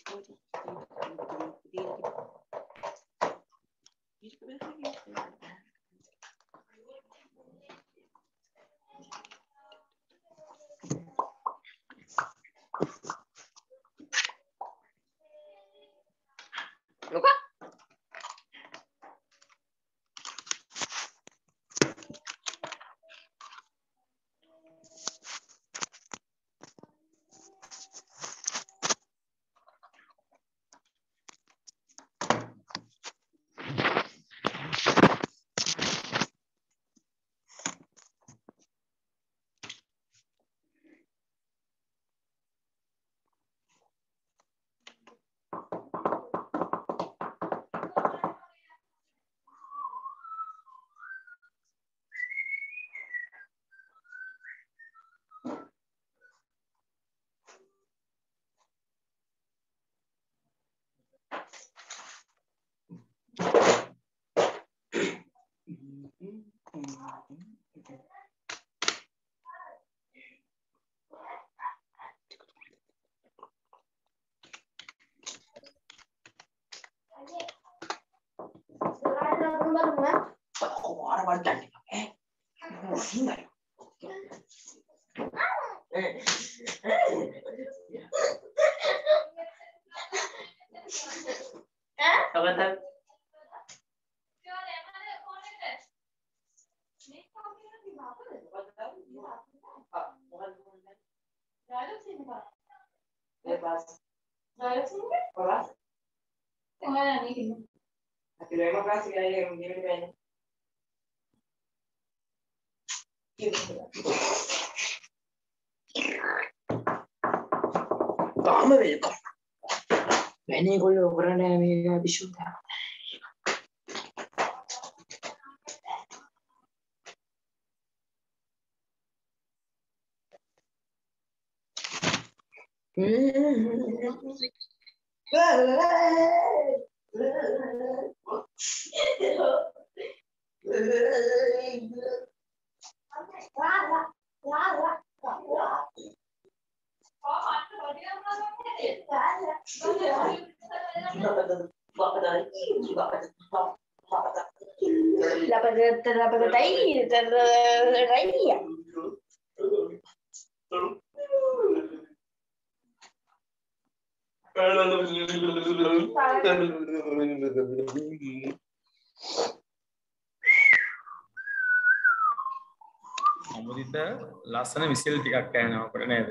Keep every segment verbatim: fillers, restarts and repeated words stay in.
Luka? Kamu welcome. Ini kalau orang yang ini bisa dah. Dapat dapat tai tai ya. අමුදිත ලස්සන whistle ටිකක් කෑනවා අපිට නේද?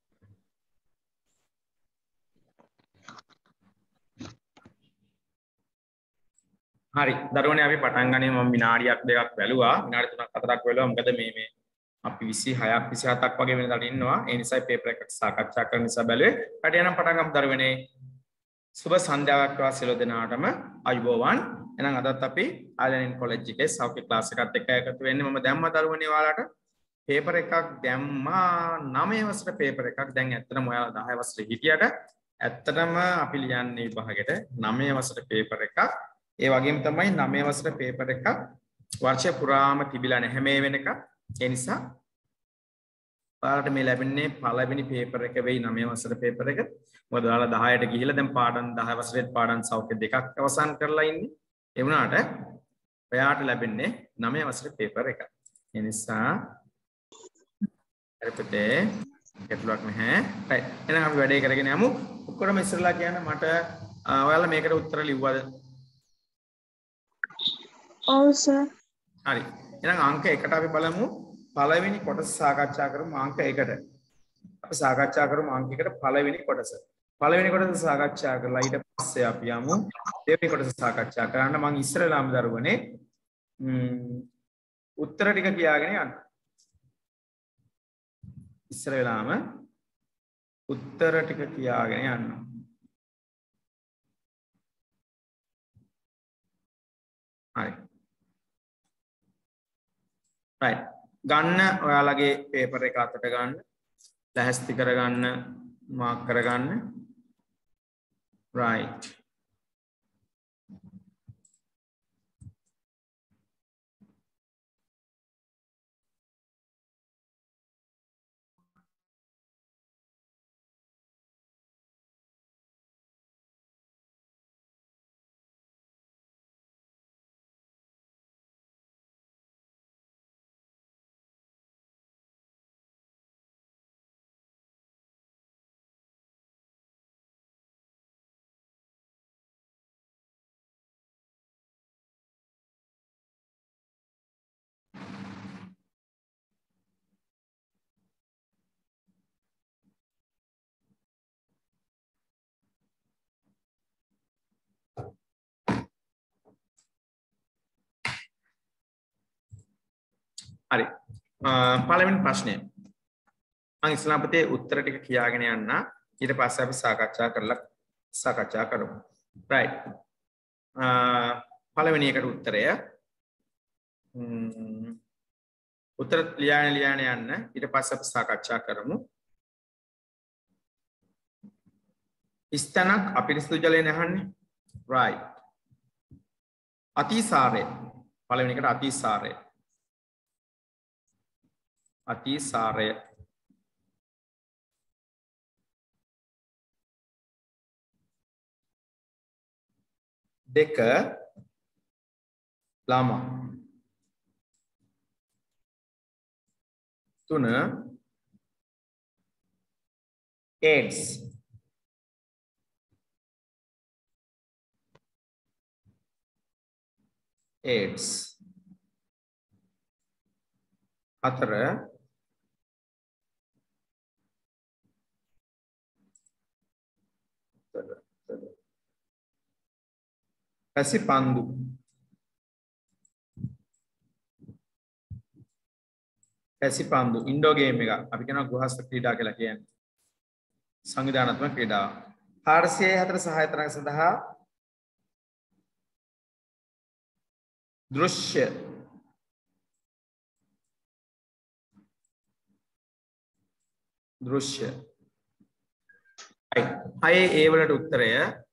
හරි දරුවනේ අපි පටන් ගන්නේ මම විනාඩියක් දෙකක් බැලුවා විනාඩි තුනක් හතරක් බැලුවා මොකද මේ මේ අපි විසිහයක් විසිහතක් වගේ වෙනදාට ඉන්නවා ඒ නිසා පේපර් එකක් සාකච්ඡා කරන්න නිසා බැලුවේ හරි එහෙනම් පටන් ගමු දරුවනේ සුබ සන්ධ්‍යාවක් වේවා සියලු දෙනාටම අයුබෝවන් එහෙනම් අදත් අපි ආලෙන් කොලෙජ් එකේ සෞඛ්‍ය ක්ලාස් එකත් එක්ක එකතු වෙන්නේ මම දැම්ම දරුවනේ ඔයාලට පේපර් එකක් දැම්මා නවය වසරේ පේපර් එකක් දැන් ඇත්තටම ඔයාලා දහය වසරේ හිටියට ඇත්තටම අපි ලියන්නේ විභාගෙට නවය වසරේ පේපර් එකක් ඒ වගේම තමයි නවය වසරේ පේපර් එකක් වර්ෂය පුරාම තිබිලා නැහැ මේ වෙනක ඒ නිසා ඔයාලට මේ ලැබෙන්නේ පළවෙනි පේපර් එක වෙයි නවය වසරේ පේපර් එක මොකද ඔයාලා දහයට ගිහිල්ලා දැන් පාඩම් දහය වසරේත් පාඩම් සෞඛ්‍ය දෙකක් අවසන් කරලා ඉන්නේ ඒ වුණාට ඔයාට ලැබෙන්නේ නවය වසරේ පේපර් එක ඒ නිසා හරි පුතේ ගැටලුවක් නැහැ right එහෙනම් අපි වැඩේ කරගෙන යමු ඔක්කොම ඉස්සරලා කියන්න මට ඔයාලා මේකට උත්තර ලිව්වද ඔව් සර් හරි එහෙනම් අංක එකට අපි බලමු පළවෙනි කොටස සාකච්ඡා කරමු අංක එකට අපි සාකච්ඡා කරමු අංක එකට පළවෙනි කොටස පළවෙනි කොටස සාකච්ඡා කරලා ඊට පස්සේ අපි යමු දෙවෙනි කොටස සාකච්ඡා කරන්න මම ඉස්සරලාම දරුවනේ උත්තර ටික කියාගෙන යන්න ඉස්සර වෙලාම උත්තර ටික කියාගෙන යන්න හරි right ගන්න ඔයාලගේ පේපර් එක අතට ගන්න ලැහැස්ති කරගන්න මාක් කරගන්න right හරි. පළවෙනි ප්‍රශ්නය. මම ඉස්ලාම්පතේ උත්තර ටික කියාගෙන යන්න. ඊට පස්සේ අපි සාකච්ඡා කරලා සාකච්ඡා කරමු. right. පළවෙනි එකට උත්තරය උත්තර ලියාගෙන ලියාගෙන යන්න. ඊට පස්සේ අපි සාකච්ඡා කරමු. ස්තනක් අපිරිසිදු ජලය නැහන්නේ. right. අතිසාරය. පළවෙනි එකට අතිසාරය. අතිසාරය. දෙක ළමා. තුන AIDS. AIDS. හතර පැසිපන්දු. පැසිපන්දු ඉන්ඩෝ ගේම් එක අපි කියනවා ගෘහස්ත ක්‍රීඩා කියලා කියන්නේ. සංවිධානාත්මක ක්‍රීඩාව. හාරසිය හතර සහාය තරඟ සඳහා දෘශ්‍ය දෘශ්‍ය. හයේ ඒ වලට උත්තරය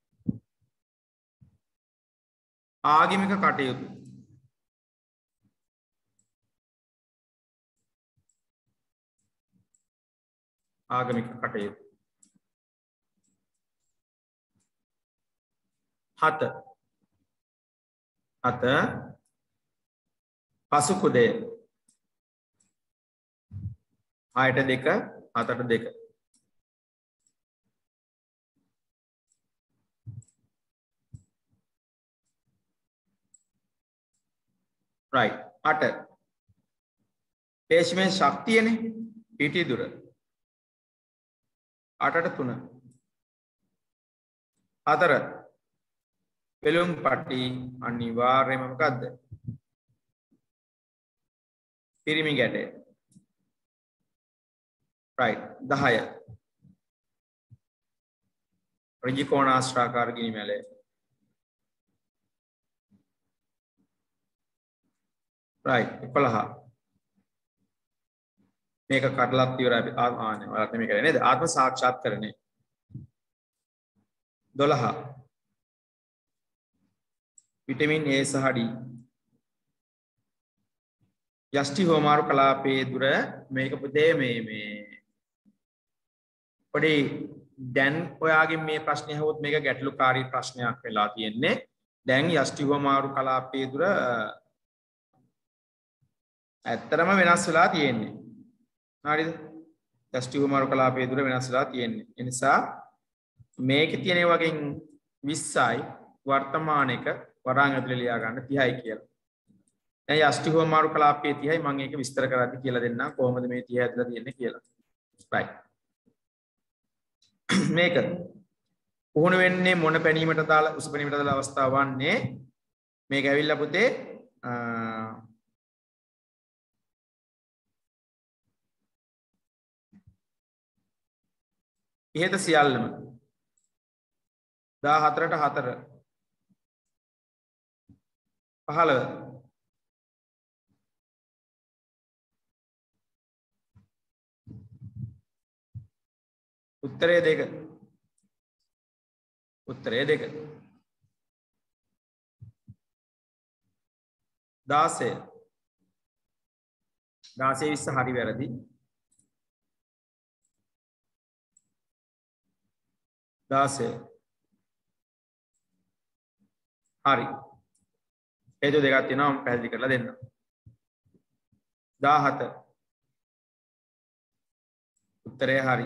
ආගමික කටයුතු. ආගමික කටයුතු. හත හත පසුකුදය. හයට දෙක හතට දෙක. right. අට පේශමේ ශක්තියනේ පිටි දුර. අටට තුන. හතර පෙළුම් පටි අනිවාර්යයෙන්ම මොකද්ද? පිරිමි ගැටය. right. දහය ඍජු කෝණාශ්‍රාකාර ගිනි මැලය. right. එකොළහ මේක කඩලත් ඉවරයි. ආනේ ඔයාලට මේක නේද? ආත්ම සාක්ෂාත්කරණය. දොළහ විටමින් A සහ D. යෂ්ටි හෝමාරු කලාපයේ දුර මේක පුතේ මේ මේ පොඩි දැන් ඔයාගෙන් මේ ප්‍රශ්නේ අහුවොත් මේක ගැටලුකාරී ප්‍රශ්නයක් වෙලා තියෙන්නේ. දැන් යෂ්ටි හෝමාරු කලාපයේ දුර ඇත්තරම වෙනස් වෙලා තියෙන්නේ. හරිද? යෂ්ටි හෝමාරු කලාපයේ දුර වෙනස් වෙලා තියෙන්නේ. ඒ නිසා මේකේ තියෙන වගේ විස්සයි වර්තමානික වරාන් ඇතුලේ ලියා ගන්න තිහයි කියලා. දැන් යෂ්ටි හෝමාරු කලාපයේ තිහයි මම ඒක විස්තර කරද්දි කියලා දෙන්නම් කොහොමද මේ තිහ ඇතුලේ තියෙන්නේ කියලා. right. මේක පුහුණු වෙන්නේ මොන පැනීමට දාලා උස පැනීමට දාලා අවස්ථාව වන්නේ මේක ඇවිල්ලා පුතේ ඉහත සියල්ලම දාහතරට හතර පහළව උත්තරය දෙක උත්තරය දෙක දාසය දාසය විස්ස හරි වැරදි දාසය හරි හේතු දෙකක් තියෙනවා මම පැහැදිලි කරලා දෙන්නම්. දාහත උත්තරය හරි.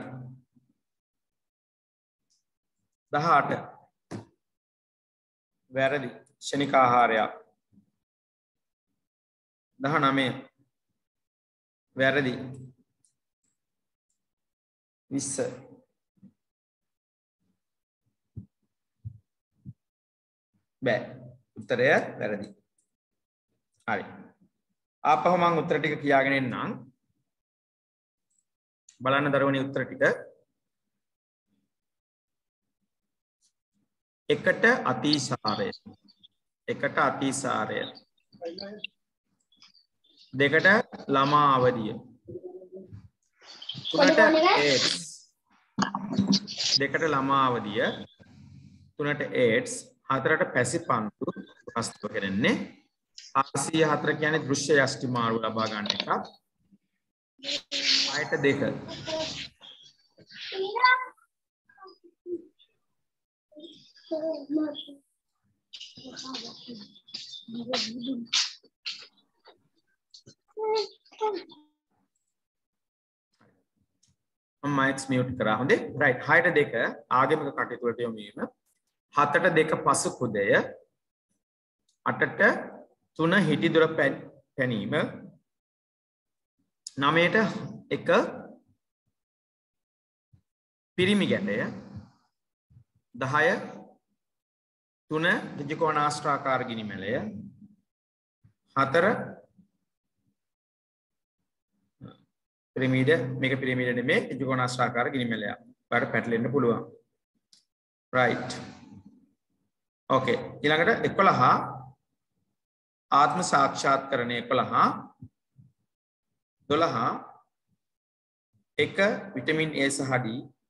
දහඅට වැරදි ශනික ආහාරයක්. දහනවය වැරදි. විස්ස බෑ. උත්තරය වැරදි. හරි. ආපහු මම උත්තර ටික කියාගෙන එන්නම්. බලන්න දරුවනේ උත්තර ටික. එකට අතිසාරය. එකට අතිසාරය. දෙකට ළමා අවදිය. තුනට AIDS. දෙකට ළමා අවදිය. තුනට AIDS. හතරට පැසිපන්තු වස්තුව කරන්නේ. හාරසිය හතර කියන්නේ දෘශ්‍ය යෂ්ටි මාරු ලබා ගන්න එක. හයට දෙක. මම මයික්ස් මියුට් කරා. හොඳේ. රයිට්. හයට දෙක ආගමික කටයුතු වලට යොමු වීම. හතට දෙක පසු කුදය. අටට තුන හිටි දොර පැනීම. නවයට එක පිරිමි ගැටය. දහය තුන ත්‍රිකෝණාශ්‍රාකාර ගිනිමැලය. හතර පිරමීඩ මේක පිරමීඩ නෙමෙයි ත්‍රිකෝණාශ්‍රාකාර ගිනිමැලය. ඔයාලට පැටලෙන්න පුළුවන්. right. okay. ඊළඟට එකොළහ ආත්ම සාක්ෂාත්කරණය එකොළහ. දොළහ එක විටමින් A සහ D.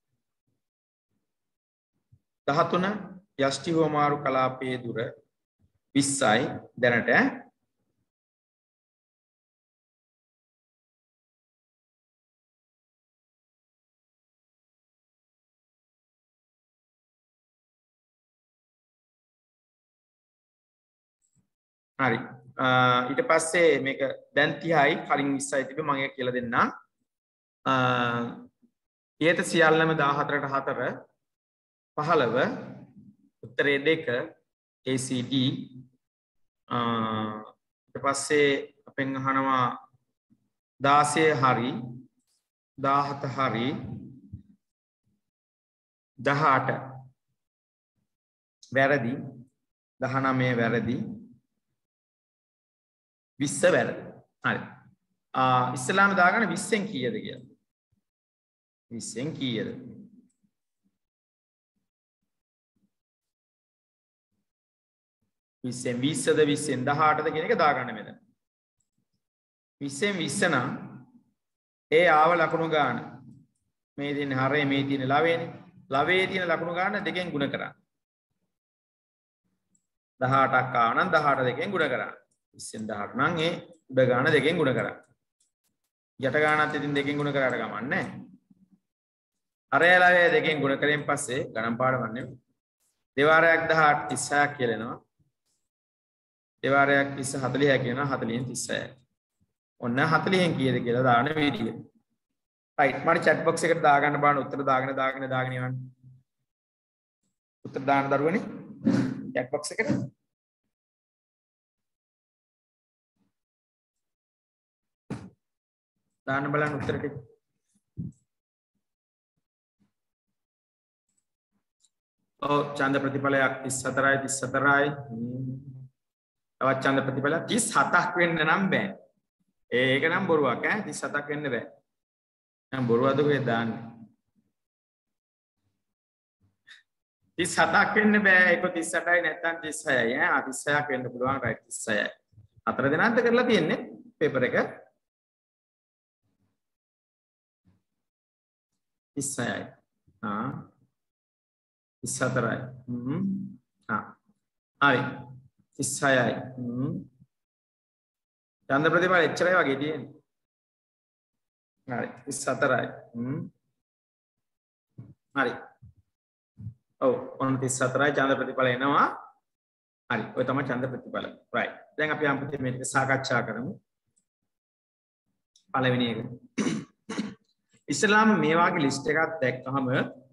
දහතුන යෂ්ටි හෝමාරු කලාපයේ දුර විස්සයි දැනට. හරි. ඊට පස්සේ මේක දැන් තිහයි කලින් විස්සයි තිබ්බේ මම ඒක කියලා දෙන්නම්. ඊට සියල්ලම දාහතරට හතර පහළව උත්තරේ දෙක A C D. ඊට පස්සේ අපෙන් අහනවා දාසය හරි දාහත හරි දහඅට වැරදි දහනවය වැරදි විස්ස වැරදි. හරි. ආ ඉස්ලාම දාගන්න විස්සෙන් කීයද කියලා. විස්සෙන් කීයද? විස්සෙන් විස්සද විස්සෙන් දහඅටද කියන එක දාගන්න මෙතන. විස්සෙන් විස්ස නම් ඒ ආව ලකුණු ගන්න. මේ තියෙන හරේ මේ තියෙන ලවේනේ. ලවේ තියෙන ලකුණු ගන්න දෙකෙන් ගුණ කරන්න. දහඅටක් ආව නම් දහඅට දෙකෙන් ගුණ කරන්න. විස්සෙන් දහඅට නම් ඒ උඩ ගාන දෙකෙන් ගුණ කරා. යට ගානත් ඉතින් දෙකෙන් ගුණ කරාට ගමන් නැහැ. අරයලාවේ දෙකෙන් ගුණ කරෙන් පස්සේ ගණන් පාඩමක් නෙමෙයි. දෙවාරයක් දහඅට තිස්සයක් කියලා එනවා. දෙවාරයක් තිස්ස හතළිහයි කියනවා හතළිහෙන් තිස්සයයි. ඔන්න හතළිහෙන් කීයද කියලා දාන විදිය. රයිට්. මට chat box එකට දාගන්න බලන්න උත්තර දාගෙන දාගෙන දාගෙන යන්න. උත්තර දාන්න දරුවනේ chat box එකට. දාන්න බලන්න උත්තර ටික. ඔව් ඡන්ද ප්‍රතිඵලයක් තිස් හතරයි තිස් හතරයි. තවත් ඡන්ද ප්‍රතිඵල තිස් හතක් වෙන්න නම් බෑ. ඒක නම් බොරුවක් ඈ තිස් හතක් වෙන්න බෑ. නම් බොරුවද කොහෙද දාන්නේ? තිස් හතක් වෙන්න බෑ. ඒක තිස් අටයි නැත්නම් තිස් හයයි ඈ. ආ තිස් හයක් වෙන්න පුළුවන් රයිට් තිස් හයයි. හතර දෙනාත් කරලා තියෙන්නේ පේපර් එක. තිස් හයයි. ආ තිස් හතරයි. හ්ම්. ආ. හරි. තිස් හයයි. හ්ම්. ඡන්ද ප්‍රතිඵල එච්චරයි වගේ තියෙන්නේ. හරි. තිස් හතරයි. හ්ම්. හරි. ඔව් ඔන්න තිස් හතරයි ඡන්ද ප්‍රතිඵල එනවා. හරි. ඔය තමයි ඡන්ද ප්‍රතිඵල. right. දැන් අපි අම්පිට මේක සාකච්ඡා කරමු. පළවෙනි එක. ඉස්ලාම මේ වගේ ලිස්ට් එකක් දැක්කහම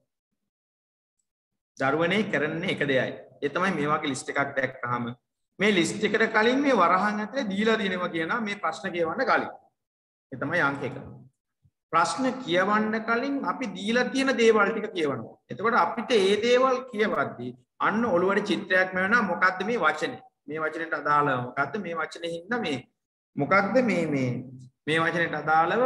දරුවනේ කරන්නේ එක දෙයයි. ඒ තමයි මේ වගේ ලිස්ට් එකක් දැක්කහම මේ ලිස්ට් එකට කලින් මේ වරහන් ඇතුලේ දීලා දිනවා කියනවා මේ ප්‍රශ්න කියවන්න කලින්. ඒ තමයි අංක එක. ප්‍රශ්න කියවන්න කලින් අපි දීලා තියෙන දේවල් ටික කියවනවා. එතකොට අපිට මේ දේවල් කියවද්දී අන්න ඔළුවට චිත්‍රයක් මැවෙනවා මොකද්ද මේ වචනේ? මේ වචනෙට අදාළව මොකද්ද මේ වචනේ හින්දා මේ මොකක්ද මේ මේ මේ වචනයට අදාළව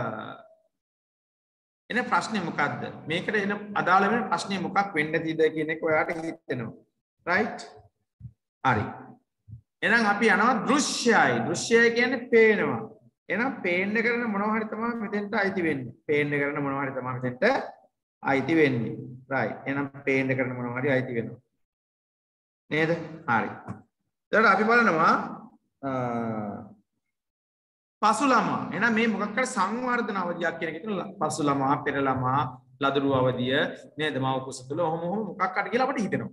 එන ප්‍රශ්නේ මොකක්ද? මේකට එන අදාළ වෙන ප්‍රශ්නේ මොකක් වෙන්න තියද කියන එක ඔයාට හිතෙනවා. right? හරි. එහෙනම් අපි යනවා දෘශ්‍යයි. දෘශ්‍යය කියන්නේ පේනවා. එහෙනම් පේන්න කරන මොනවා හරි තමයි මෙතෙන්ට අයිති වෙන්නේ. පේන්න කරන මොනවා හරි තමයි මෙතෙන්ට අයිති වෙන්නේ. right. එහෙනම් පේන්න කරන මොනවා හරි අයිති වෙනවා. නේද? හරි. ඊට අපි බලනවා පසු ළමා. එහෙනම් මේ මොකක් හරි සංවර්ධන අවධියක් කියන එක කියන පසු ළමා, පෙර ළමා, ලදරු අවධිය නේද? මව කුස තුල ඔහොම ඔහොම මොකක් හරි කියලා අපිට හිතෙනවා.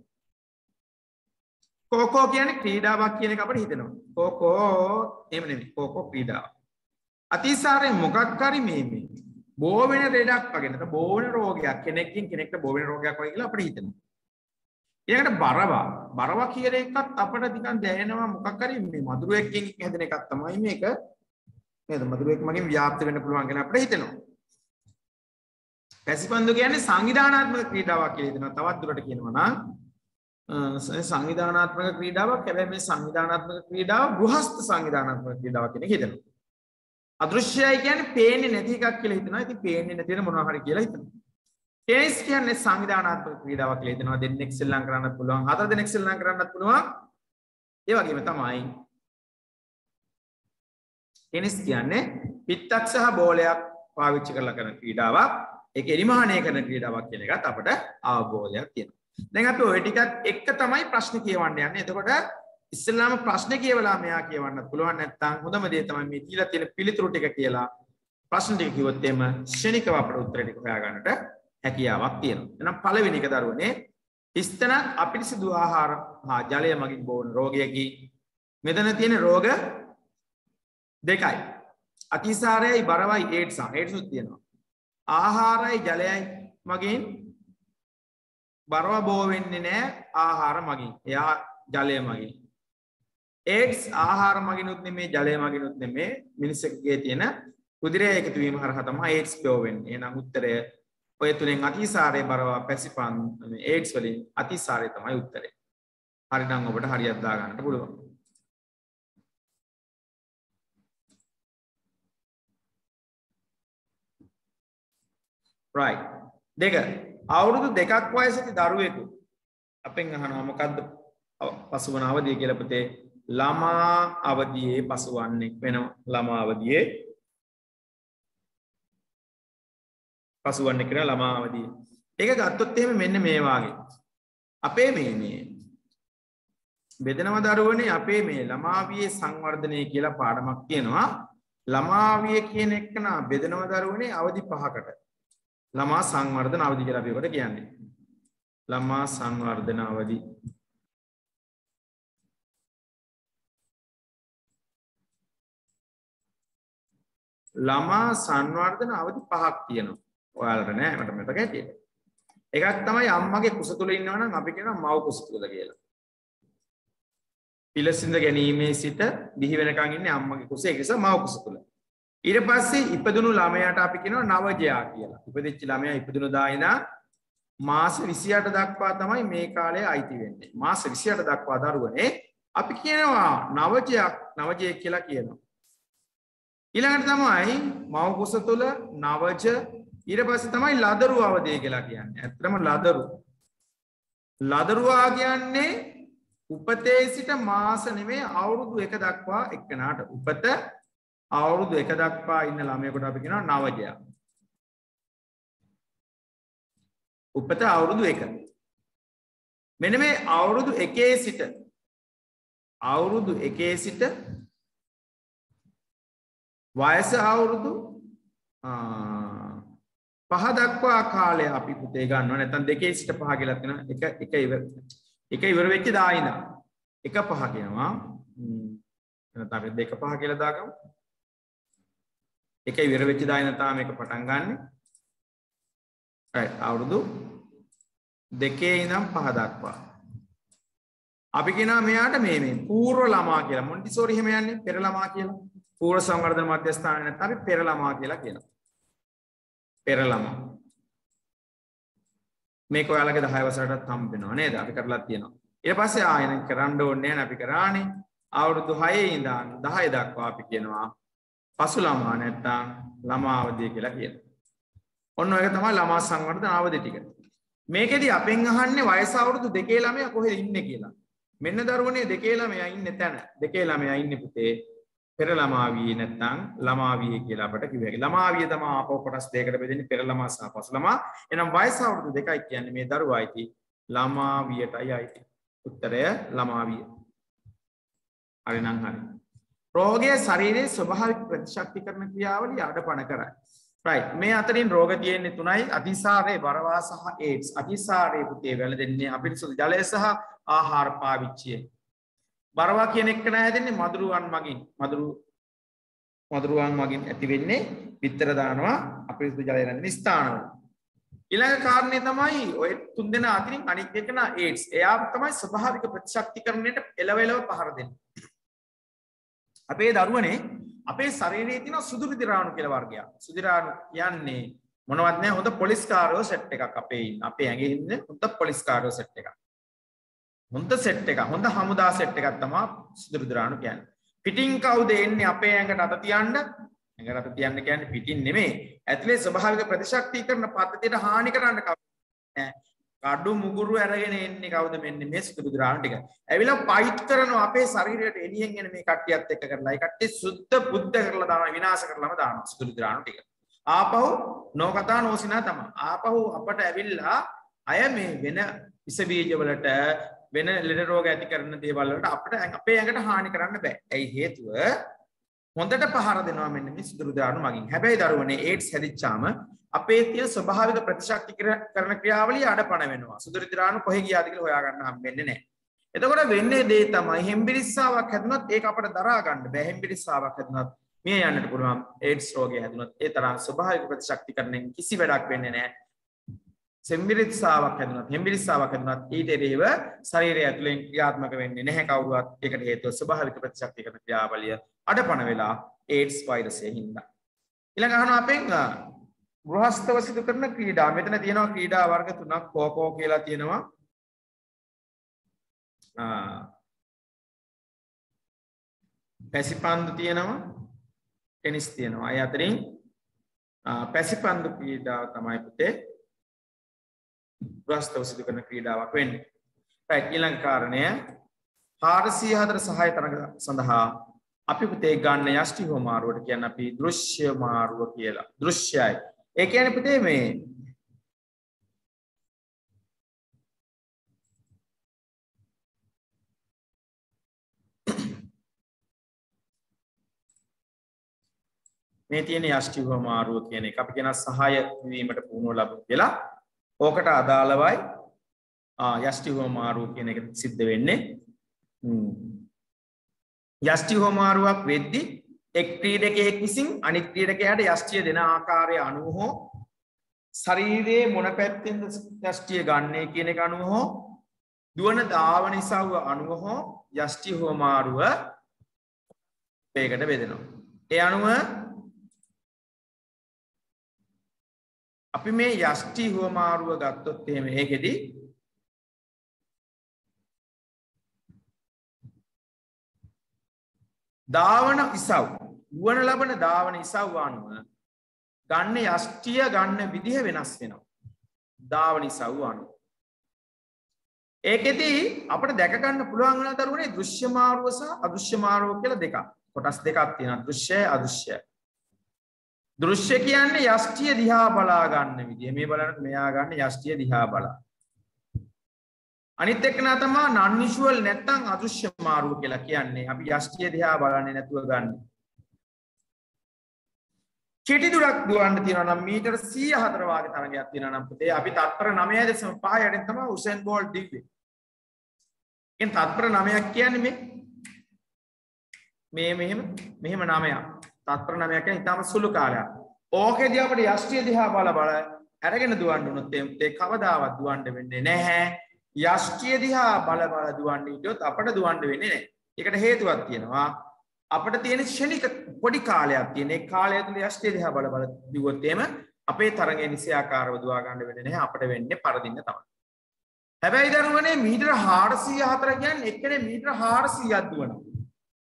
කෝකෝ කියන්නේ ක්‍රීඩාවක් කියන එක අපිට හිතෙනවා. කෝකෝ එහෙම නෙමෙයි. කෝකෝ ක්‍රීඩාව. අතිසාරයෙන් මොකක් හරි මේ මේ බෝ වෙන ලෙඩක් වගේ නැත්නම් බෝ වෙන රෝගයක් කෙනෙක්ගෙන් කෙනෙක්ට බෝ වෙන රෝගයක් වගේ කියලා අපිට හිතෙනවා. ඊළඟට බරවා. බරවා කියන එකත් අපිට නිකන් දැනෙනවා මොකක් හරි මේ මధుරයකින් හැදෙන එකක් තමයි මේක. නේද? මధుරයක් මගින් ව්‍යාප්ත වෙන්න පුළුවන් කියලා අපිට හිතෙනවා. පැසිපන්දු කියන්නේ සංවිධානාත්මක ක්‍රීඩාවක් කියලා හිතනවා. තවත් දුරට කියනවා නම් සංවිධානාත්මක ක්‍රීඩාවක්. හැබැයි මේ සංවිධානාත්මක ක්‍රීඩාව ගෘහස්ත සංවිධානාත්මක ක්‍රීඩාවක් කියන එක හිතෙනවා. අදෘශ්‍යයි කියන්නේ පේන්නේ නැති එකක් කියලා හිතනවා. ඉතින් පේන්නේ නැති වෙන මොනවා හරි කියලා හිතනවා. ටෙනිස් කියන්නේ සංවිධානාත්මක ක්‍රීඩාවක් කියලා හිතනවා. දෙන්නෙක් සෙල්ලම් කරන්නත් පුළුවන්, හතර දෙනෙක් සෙල්ලම් කරන්නත් පුළුවන්. ඒ වගේම තමයි ටෙනිස් කියන්නේ පිටක් සහ බෝලයක් පාවිච්චි කරලා කරන ක්‍රීඩාවක්. ඒක එලිමහණය කරන ක්‍රීඩාවක් කියන එකත් අපට අවබෝධයක් තියෙනවා. දැන් අපි ওই ටිකත් එක්ක තමයි ප්‍රශ්න කියවන්න යන්නේ. එතකොට ඉස්සෙල්ලාම ප්‍රශ්න කියවලා මෙයා කියවන්නත් පුළුවන්. නැත්නම් හොඳම දේ තමයි මේ දීලා තියෙන පිළිතුරු ටික කියලා ප්‍රශ්න ටික කිව්වොත් එම ශනිකව අපේ උත්තර ටික හොයාගන්නට හැකියාවක් තියෙනවා. එහෙනම් පළවෙනි එක දරුවනේ හිස්තන අපිරිසිදු ආහාර හා ජලය මගින් බෝන රෝගයකි. මෙතන තියෙන රෝග දෙකයි. අතිසාරයයි බරවයි ඒඩ්ස් ඒඩ්ස් උත් තියෙනවා. ආහාරයි ජලයයි මගින් බරව බෝ වෙන්නේ නැහැ ආහාර මගින්. එයා ජලය මගින්. ඒඩ්ස් ආහාර මගිනුත් නෙමේ ජලය මගිනුත් නෙමේ මිනිසෙකුගේ තියෙන රුධිරය එකතු වීම හරහා තමයි ඒඩ්ස් බෝ වෙන්නේ. එහෙනම් උත්තරය ඔය තුනෙන් අතිසාරය බරව පැසිපන් මේ ඒඩ්ස් වලින් අතිසාරය තමයි උත්තරය. හරි නම් ඔබට හරියට දා ගන්නට පුළුවන්. right. දෙක. අවුරුදු දෙකක් වයසක දරුවෙකු අපෙන් අහනවා මොකද්ද පසුවන අවධිය කියලා පුතේ. ළමා අවධියේ පසුවන්නේ වෙනවා. ළමා අවධියේ පසුවන්නේ කියලා ළමා අවධිය. ඒක ගත්තොත් එහෙම මෙන්න මේ වාගේ. අපේ මේ මේ බෙදනව දරුවනේ අපේ මේ ළමාවියේ සංවර්ධනය කියලා පාඩමක් තියෙනවා. ළමාවිය කියන එක නා බෙදනව දරුවනේ අවධි පහකට. ළමා සංවර්ධන අවධි කියලා අපි ඒකට කියන්නේ. ළමා සංවර්ධන අවධි. ළමා සංවර්ධන අවධි පහක් තියෙනවා. ඔයාලට නෑ මට මතක හිටියේ. එකක් තමයි අම්මගේ කුස තුල ඉන්නවා නම් අපි කියනවා මව් කුස තුල කියලා. පිලසින්ද ගැනීමේ සිට දිවි වෙනකන් ඉන්නේ අම්මගේ කුස. ඒක නිසා මව් කුස තුල. ඊට පස්සේ ඉපදුණු ළමයාට අපි කියනවා නවජයා කියලා. ඉපදිච්ච ළමයා ඉපදුණු දා ඉඳන් මාස විසිඅට දක්වා තමයි මේ කාලය අයිති වෙන්නේ. මාස විසිඅට දක්වා දරුවනේ අපි කියනවා නවජයක් නවජයෙක් කියලා කියනවා. ඊළඟට තමයි මව් කුස තුල නවජ ඊට පස්සේ තමයි ලදරු අවධිය කියලා කියන්නේ. ඇත්තටම ලදරු. ලදරුවා කියන්නේ උපතේ සිට මාස නෙමෙයි අවුරුදු එක දක්වා එක්කනට. උපත අවුරුදු එක දක්වා ඉන්න ළමයෙකුට අපි කියනවා නවජයා. උපත අවුරුදු එක. මෙන්න මේ අවුරුදු එකේ සිට අවුරුදු එකේ සිට වයස අවුරුදු පහ දක්වා කාලය අපි පුතේ ගන්නවා. නැත්නම් දෙකේ සිට පහ කියලා තියෙනවා. එක එක ඉවර එක ඉවර වෙච්ච දා ඉඳන් එක පහ කියනවා. නැත්නම් අපි දෙක පහ කියලා දාගමු. එක ඉවර වෙච්ච දා ඉඳන් තමයි මේක පටන් ගන්නෙ. right අවුරුදු දෙකේ ඉඳන් පහ දක්වා අපි කියනවා මෙයාට මේ මේ පූර්ව ළමා කියලා. මොන්ටිසෝරි එහෙම යන්නේ පෙර ළමා කියලා. පූර්ව සංවර්ධන මධ්‍යස්ථානයේ නැත්නම් අපි පෙර ළමා කියලා කියනවා. පෙර ළමා. මේක ඔයාලගේ දහය වසරටත් හම්බ වෙනවා නේද? අපි කරලා තියෙනවා. ඊට පස්සේ ආයෙත් කරන්න ඕනේ නැහැ අපි කරානේ. අවුරුදු හයේ ඉඳන් දහය දක්වා අපි කියනවා පසු ළමා නැත්තම් ළමා අවධිය කියලා කියනවා. ඔන්න ඔයක තමයි ළමා සංවර්ධන අවධි ටික. මේකෙදි අපෙන් අහන්නේ වයස අවුරුදු දෙකේ ළමයා කොහෙද ඉන්නේ කියලා. මෙන්න දරුවනේ දෙකේ ළමයා ඉන්නේ තැන. දෙකේ ළමයා ඉන්නේ පුතේ පෙර ළමා වියේ නැත්තම් ළමා වියේ කියලා අපිට කිව්වා. ළමා විය තමයි ආපහු කොටස් දෙකකට බෙදෙන්නේ පෙර ළමා සහ පසු ළමා. එහෙනම් වයස අවුරුදු දෙකයි කියන්නේ මේ දරුවා අයිති ළමා වියටයි අයිති. උත්තරය ළමා විය. හරි නම් හරි. රෝගයේ ශරීරයේ ස්වභාවික ප්‍රතිශක්තිකරණ ක්‍රියාවලිය අඩපණ කරයි. right මේ අතරින් රෝග තියෙන්නේ තුනයි අතිසාරයේ බරවා සහ ඒඩ්ස්. අතිසාරයේ පුතේ වැළඳෙන්නේ අපිරිසුදු ජලය සහ ආහාර පාවිච්චිය. බරවා කියන එක නෑ හැදෙන්නේ මදුරුවන් මගින්. මදුරු මදුරුවන් මගින් ඇති වෙන්නේ පිටර දානවා අපිරිසුදු ජලය නැති ස්ථානවල. ඊළඟ කාරණේ තමයි ඔය තුන් දෙනා අතරින් අනිත් එක නා ඒඩ්ස්. එයා තමයි ස්වභාවික ප්‍රතිශක්තිකරණයට එළවෙලව පහර දෙන්නේ. අපේ දරුවනේ අපේ ශරීරයේ තියෙන සුදු රුධිරාණු කියලා වර්ගයක්. සුධිරාණු කියන්නේ මොනවත් නෑ හොඳ පොලිස් කාරෝ සෙට් එකක් අපේ ඉන්න. අපේ ඇඟේ ඉන්න හොඳ පොලිස් කාරෝ සෙට් එකක්. හොඳ සෙට් එකක්. හොඳ හමුදා සෙට් එකක් තමයි සුදු රුධිරාණු කියන්නේ. පිටින් කවුද එන්නේ අපේ ඇඟට අත තියන්න? ඇඟට අත තියන්න කියන්නේ පිටින් නෙමෙයි. ඇතුලේ ස්වභාවික ප්‍රතිශක්තිකරණ පද්ධතියට හානි කරන්න කවුද? කඩු මුගුරු අරගෙන එන්නේ කවුද? මෙන්න මේ සුදු රුධිරාණු ටික. ඇවිල්ලා ෆයිට් කරනවා අපේ ශරීරයට එළියෙන් එන මේ කට්ටියත් එක්ක කරලා. ඒ කට්ටිය සුද්ධ බුද්ධ කරලා දානවා විනාශ කරලාම දානවා සුදු රුධිරාණු ටික. ආපහු නොකතා නොසිනා තමයි. ආපහු අපට ඇවිල්ලා අය මේ වෙන විස බීජ වලට වෙන ලෙඩ රෝග ඇති කරන දේවල් වලට අපිට අපේ ඇඟට හානි කරන්න බෑ. ඇයි හේතුව? හොඳට පහර දෙනවා මෙන්න මේ සුදු රුධිරාණු මගින්. හැබැයි දරුවනේ ඒඩ්ස් හැදිච්චාම අපේ තියෙන ස්වභාවික ප්‍රතිශක්තිකරණ ක්‍රියාවලිය අඩපණ වෙනවා. සුදු රුධිරාණු කොහෙ ගියාද කියලා හොයාගන්න හම්බෙන්නේ නැහැ. එතකොට වෙන්නේ දේ තමයි හෙම්බිරිස්සාවක් හැදුනොත් ඒක අපිට දරා ගන්න බෑ. හෙම්බිරිස්සාවක් හැදුනොත් මිය යන්නට පුළුවන්. ඒඩ්ස් රෝගය හැදුනොත් ඒ තරම් ස්වභාවික ප්‍රතිශක්තිකරණයෙන් කිසි වැඩක් වෙන්නේ නැහැ. හෙම්බිරිස්සාවක් හැදුනොත් හෙම්බිරිස්සාවක් හැදුනොත් ඊට එරෙහිව ශරීරය ඇතුලෙන් ක්‍රියාත්මක වෙන්නේ නැහැ කවුරුවත්. ඒකට හේතුව ස්වභාවික ප්‍රතිශක්තිකරණ ක්‍රියාවලිය අඩපණ වෙලා ඒඩ්ස් වෛරසයෙන් හින්දා. ඊළඟ අහනවා අපෙන් ගෘහස්තව සිදු කරන ක්‍රීඩා. මෙතන තියෙනවා ක්‍රීඩා වර්ග තුනක්. කෝකෝ කියලා තියෙනවා. පැසිපන්දු තියෙනවා. ටෙනිස් තියෙනවා. අය අතරින් පැසිපන්දු ක්‍රීඩාව තමයි පුතේ ගෘහස්තව සිදු කරන ක්‍රීඩාවක් වෙන්නේ. right ඊළඟ කාරණය හාරසිය හතර සහාය තරඟ සඳහා අපි පුතේ ගන්න යෂ්ටි හෝ මාරුවට කියන්නේ අපි දෘශ්‍ය මාරුව කියලා. දෘශ්‍යයි. ඒ කියන්නේ පුතේ මේ මේ තියෙන යෂ්ටි හෝ මාරුව කියන එක අපි කියන සහාය වීමට පුහුණුව ලැබුවා කියලා. ඕකට අදාළවයි යෂ්ටි හෝ මාරුව කියන එක සිද්ධ වෙන්නේ. යෂ්ටි හෝ මාරුවක් වෙද්දී එක් ක්‍රීඩකයෙක් විසින් අනිත් ක්‍රීඩකයාට යෂ්ටිය දෙන ආකාරය අනුව හෝ ශරීරයේ මොන පැත්තෙන්ද යෂ්ටිය ගන්නේ කියන එක අනුව හෝ දුවන ධාවන ඉසව්ව අනුව හෝ යෂ්ටි හෝ මාරුව මේකට බෙදෙනවා. ඒ අනුව අපි මේ යෂ්ටි හෝ මාරුව ගත්තොත් එහෙම ඒකෙදි ධාවන ඉසව් දුවන ලබන ධාවන ඉසව් අනුව ගන්න යෂ්ටිය ගන්න විදිහ වෙනස් වෙනවා. ධාවන ඉසව් අනුව ඒකෙදි අපිට දැක ගන්න පුළුවන් වෙන දරුවනේ දෘශ්‍ය මාරුව සහ අදෘශ්‍ය මාරුව කියලා දෙකක්. කොටස් දෙකක් තියෙනවා. දෘශ්‍යය අදෘශ්‍යය. දෘශ්‍ය කියන්නේ යෂ්ටිය දිහා බලා ගන්න විදිය. මේ බලනකොට මෙයා ගන්න යෂ්ටිය දිහා බලා. අනිත් එක නා තමයි non visual නැත්තම් අදෘශ්‍ය මාරුව කියලා කියන්නේ. අපි යෂ්ටිය දිහා බලන්නේ නැතුව ගන්න. කෙටි දුරක් දුවන්න තියෙනවා නම් මීටර සිය හතර වාගේ තරගයක් තියෙනවා නම් පුතේ අපි තත්පර නවය දශම පහ යටින් තමයි උසේන් බෝල්ට් දිව්වේ. කියන්නේ තත්පර නවයක් කියන්නේ මේ මේ මෙහෙම මෙහෙම නවයක්. තත්පර නවයක් කියන්නේ ඊටම සුළු කාලයක්. ඕකේදී අපිට යෂ්ටිය දිහා බල බල අරගෙන දුවන්න උනොත් ඒ කවදාවත් දුවන්න වෙන්නේ නැහැ. යෂ්ටිය දිහා බල බල දුවන්න හිටියොත් අපිට දුවන්න වෙන්නේ නැහැ. ඒකට හේතුවක් තියෙනවා. අපිට තියෙන ක්ෂණික පොඩි කාලයක් තියෙන. ඒ කාලය තුළ යෂ්ටිය දිහා බල බල දුවුවොත් එම අපේ තරඟය නිසියාකාරව දුවා ගන්න වෙන්නේ නැහැ. අපිට වෙන්නේ පරදින්න තමයි. හැබැයි දරුවනේ මීටර හාරසිය හතර කියන්නේ එක්කෙනේ මීටර හාරසියක් දුවනවා.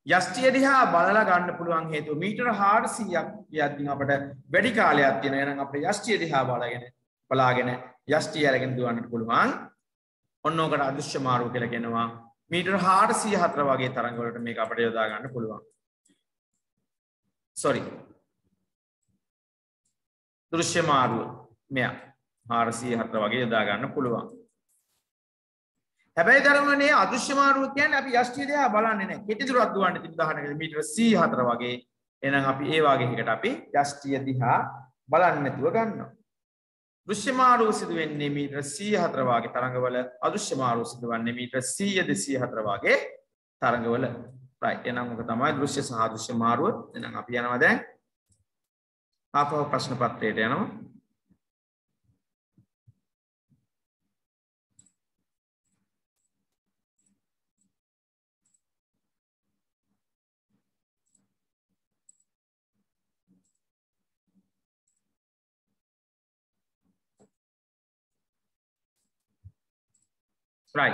යෂ්ටිය දිහා බලලා ගන්න පුළුවන් හේතුව මීටර හාරසීයක් යද්දී අපිට වැඩි කාලයක් තියෙනවා. එහෙනම් අපිට යෂ්ටිය දිහා බලගෙන බලාගෙන යෂ්ටිය අරගෙන දුවන්නට පුළුවන්. ඔන්න ඔකට අදෘශ්‍ය මාරුව කියලා කියනවා. මීටර හාරසිය හතර වගේ තරංග වලට මේක අපිට යොදා ගන්න පුළුවන්. sorry. දෘශ්‍ය මාරුව මෙයා හාරසිය හතර වගේ යොදා ගන්න පුළුවන්. හැබැයි ධර්මනේ අදෘශ්‍ය මාරුව කියන්නේ අපි යෂ්ටිය දිහා බලන්නේ නැහැ. කෙටි දුරක් දුවන්නේ තිබු උදාහරණයකට මීටර සීය හතර වගේ. එහෙනම් අපි ඒ වගේ එකකට අපි යෂ්ටිය දිහා බලන්නේ නැතුව ගන්නවා. දෘශ්‍ය මාරුව සිදු වෙන්නේ මීටර සීය හතර වගේ තරංගවල. අදෘශ්‍ය මාරුව සිදු වෙන්නේ මීටර සීය දෙසීය හතර වගේ තරංගවල. right. එහෙනම් මොක තමයි දෘශ්‍ය සහ අදෘශ්‍ය මාරුව. එහෙනම් අපි යනවා දැන් ආපහු ප්‍රශ්න පත්‍රයට යනවා. right.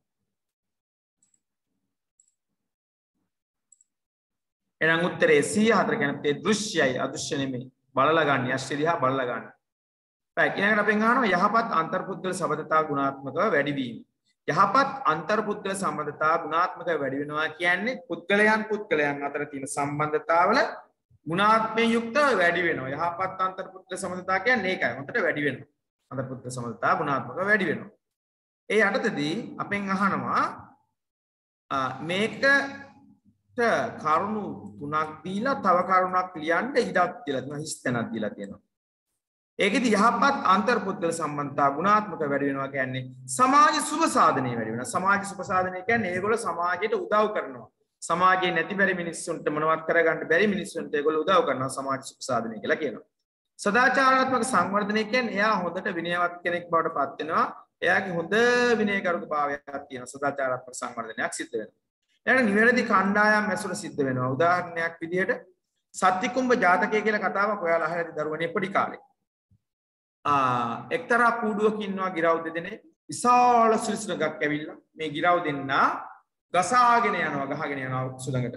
එහෙනම් උත්තරේ සීය හතර කියන්නේ දෘශ්‍යයි අදෘශ්‍ය නෙමෙයි. බලලා ගන්න යෂ්ටි දිහා බලලා ගන්න. right. ඊළඟට අපෙන් අහනවා යහපත් අන්තර්පුද්ගල සබඳතා ගුණාත්මකව වැඩි වීම. යහපත් අන්තර්පුද්ගල සම්බන්ධතා ගුණාත්මකව වැඩි වෙනවා කියන්නේ පුද්ගලයන් පුද්ගලයන් අතර තියෙන සම්බන්ධතාවල ගුණාත්මයෙන් යුක්තව වැඩි වෙනවා. යහපත් අන්තර්පුද්ගල සම්බන්ධතා කියන්නේ ඒකයි. හොඳට වැඩි වෙනවා. අන්තර්පුද්ගල සම්බන්ධතා ගුණාත්මකව වැඩි වෙනවා. ඒ යටතේදී අපෙන් අහනවා මේකට කරුණු තුනක් දීලා තව කරුණක් ලියන්න ඉඩක් කියලා තියෙනවා. හිස් තැනක් දීලා තියෙනවා. ඒකෙදි යහපත් අන්තර්පුද්ගල සම්බන්ධතා ගුණාත්මක වැඩි වෙනවා කියන්නේ සමාජ සුභ සාධනය වැඩි වෙනවා. සමාජ සුභ සාධනය කියන්නේ ඒගොල්ලෝ සමාජයට උදව් කරනවා. සමාජයේ නැති බැරි මිනිස්සුන්ට මොනවත් කරගන්න බැරි මිනිස්සුන්ට ඒගොල්ලෝ උදව් කරනවා. සමාජ සුභ සාධනය කියලා කියනවා. සදාචාරාත්මක සංවර්ධනය කියන්නේ එයා හොඳට විනයවත් කෙනෙක් බවට පත් වෙනවා. එයාගේ හොඳ විනයගරුක භාවයක් තියෙනවා. සදාචාරාත්මක සංවර්ධනයක් සිද්ධ වෙනවා. ඊළඟ නිවැරදි කණ්ඩායම් ඇසුර සිද්ධ වෙනවා. උදාහරණයක් විදිහට සත්තිකුම්භ ජාතකය කියලා කතාවක් ඔයාලා අහලා ඇති දරුවනේ පොඩි කාලේ. ආ එක්තරා කූඩුවක ඉන්නවා ගිරව් දෙදෙනෙක්. විශාල සුළුසුලඟක් ඇවිල්ලා මේ ගිරව් දෙන්නා ගසාගෙන යනවා ගහගෙන යනවා සුළඟට.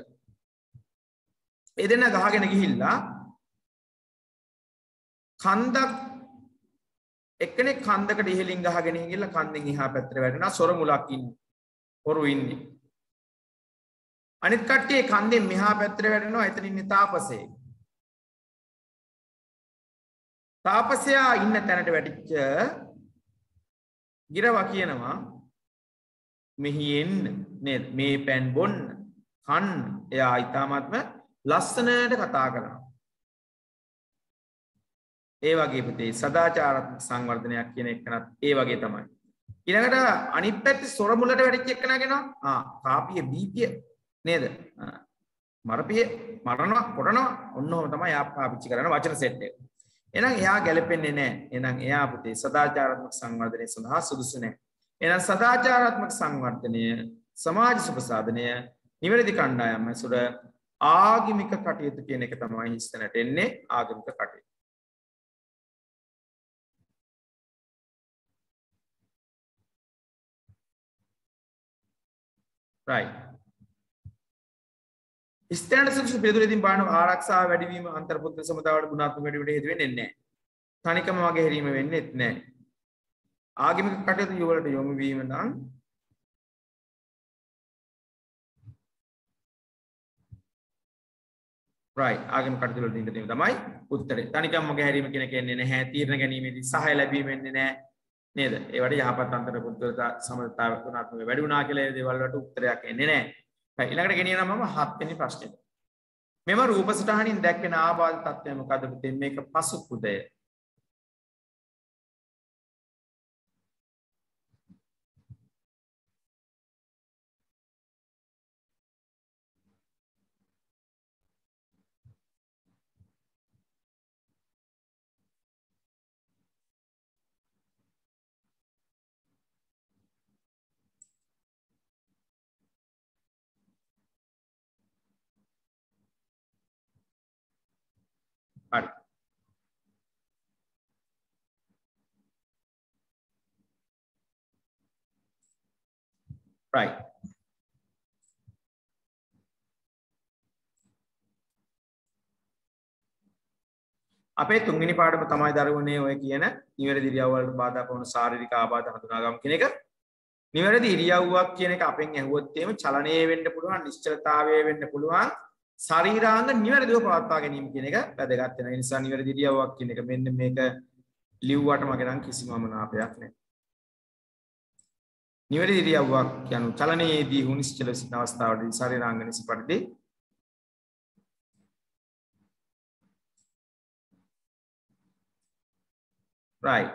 ඒ දෙන්නා ගහගෙන ගිහිල්ලා කන්දක් එක්කෙනෙක් කන්දකට ඉහළින් ගහගෙන ගිහිල්ලා කන්දෙන් එහා පැත්තට වැටෙනවා සොර මුලක් ඉන්නේ. හොරු ඉන්නේ. අනිත් කට්ටිය කන්දෙන් මෙහා පැත්තට වැටෙනවා එතන ඉන්නේ තාපසයෙක්. තාපසයා ඉන්න තැනට වැටිච්ච ගිරවා කියනවා මෙහි එන්න නේද මේ පෑන් බොන්න කන්න. එයා ඊටාත්ම ලස්සනට කතා කරනවා. ඒ වගේ පුතේ සදාචාරාත්මක සංවර්ධනයක් කියන එකනත් ඒ වගේ තමයි. ඊළඟට අනිත් පැත්තේ සොර මුලට වැටිච්ච එකනා කියනවා ආ කාපිය බීපිය නේද? මරපිය මරනවා කොටනවා ඔන්නෝම තමයි ආ පාවිච්චි කරන වචන සෙට් එක. එහෙනම් එයා ගැලපෙන්නේ නැහැ. එහෙනම් එයා පුතේ සදාචාරාත්මක සංවර්ධනය සඳහා සුදුසු නැහැ. එහෙනම් සදාචාරාත්මක සංවර්ධනය, සමාජ සුභ සාධනය, නිවැරදි කණ්ඩායම් ඇසුර, ආගමික කටයුතු කියන එක තමයි හිස්තැනට එන්නේ ආගමික කටයුතු. right. ස්ථාන සුසු පිළිතුරකින් බලන ආරක්ෂාව වැඩි වීම අන්තර්පුද්ගල සමතාවට ගුණාත්මක වැඩි වීමට හේතු වෙන්නේ නැහැ. තනිකම වගේ හැරීම වෙන්නේ නැහැ. ආගමික කටයුතු වලට යොමු වීම නම් right ආගමික කටයුතු වලට ඉඳීම තමයි උත්තරේ. තනිකම වගේ හැරීම කියන එක එන්නේ නැහැ. තීරණ ගැනීමේදී සහාය ලැබීම වෙන්නේ නැහැ. නේද? ඒවට යහපත් අන්තර්පුද්ගල සමතාව ගුණාත්මක වැඩි වුණා කියලා ඒ දේවල් වලට උත්තරයක් එන්නේ නැහැ. ඊළඟට ගෙනියනවා මම හත් වෙනි ප්‍රශ්නෙට. මෙම රූප සටහනින් දැක්වෙන ආබාධ තත්ත්වය මොකද පුතේ? මේක පසු කුදය. හරි. right. අපේ තුන්වෙනි පාඩම තමයි දරුවනේ ඔය කියන නිවැරදි ඉරියව් වලට බාධා කරන ශාරීරික ආබාධ හඳුනාගන්න කියන එක. නිවැරදි ඉරියව්වක් කියන එක අපෙන් ඇහුවොත් එහෙම චලනීය වෙන්න පුළුවන්, නිශ්චලතාවය වෙන්න පුළුවන්, ශරීරාංග නිවැරදිව පවත්වා ගැනීම කියන එක වැදගත් වෙනවා. ඒ නිසා නිවැරදි ඉරියව්වක් කියන එක මෙන්න මේක ලිව්වට මගේ නම් කිසිම අමනාපයක් නැහැ. නිවැරදි ඉරියව්වක් කියනු චලනයේදී හු නිශ්චල සිටින අවස්ථාවේදී ශරීරාංග නිසි පරිදි right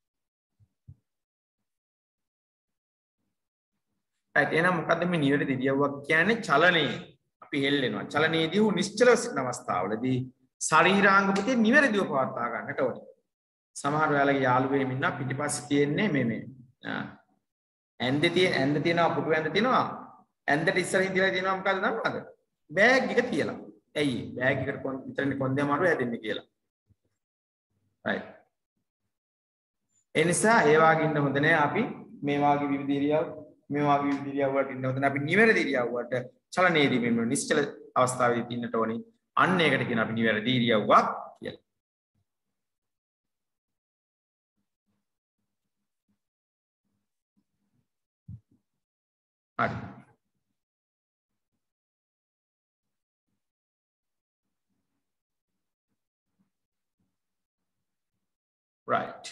right එහෙනම් මොකද්ද මේ නිවැරදි ඉරියව්වක් කියන්නේ? චලනයේ අපි හෙල්ලෙනවා. චලනයේදී හු නිශ්චල සිටින අවස්ථාවලදී ශරීරාංග ප්‍රති නිවැරදිව පවත්වා ගන්නට ඕනේ. සමහර වෙලාවක යාළුවෙම ඉන්නා පිටිපස්සේ තියෙන්නේ මේ මේ ඇන්දේ තියෙන ඇන්ද තියෙනවා පුටු ඇන්ද තියෙනවා ඇන්දට ඉස්සරහින් තියලා තියෙනවා මොකද්ද දන්නවද? බෑග් එක තියලා. ඇයි බෑග් එකට කොන් විතරනේ කොන්දේ අමාරු හැදෙන්නේ කියලා. right ඒ නිසා ඒ වාගේ ඉන්න හොඳ නෑ. අපි මේ වාගේ විවිධ ඉරියව් මේ වාගේ විවිධ ඉරියව් වලට ඉන්න හොඳ නෑ. අපි නිවැරදි ඉරියව් වලට චලනයේදී මේ නිශ්චල අවස්ථාවේදී ඉන්නට ඕනේ. අන්න ඒකට කියන අපි නිවැරදි ඉරියව්වක් කියලා. හරි. right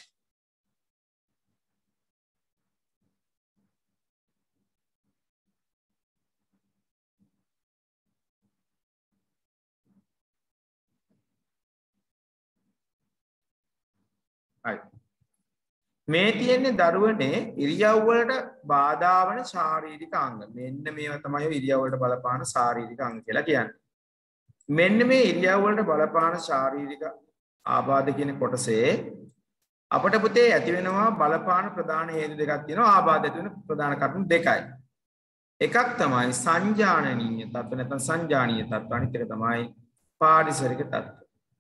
right මේ තියෙන්නේ දරුවනේ ඉරියව් වලට බාධා වන ශාරීරික අංග. මෙන්න මේවා තමයි ඉරියව් වලට බලපාන ශාරීරික අංග කියලා කියන්නේ. මෙන්න මේ ඉරියව් වලට බලපාන ශාරීරික ආබාධ කියන කොටසේ අපට පුතේ ඇති වෙනවා බලපාන ප්‍රධාන හේතු දෙකක් තියෙනවා. ආබාධ ඇති වෙන ප්‍රධාන කරුණු දෙකයි. එකක් තමයි සංජානනීය තත්ත්ව නැත්නම් සංජානීය තත්ත්ව. අනිත් එක තමයි පාරිසරික තත්ත්ව.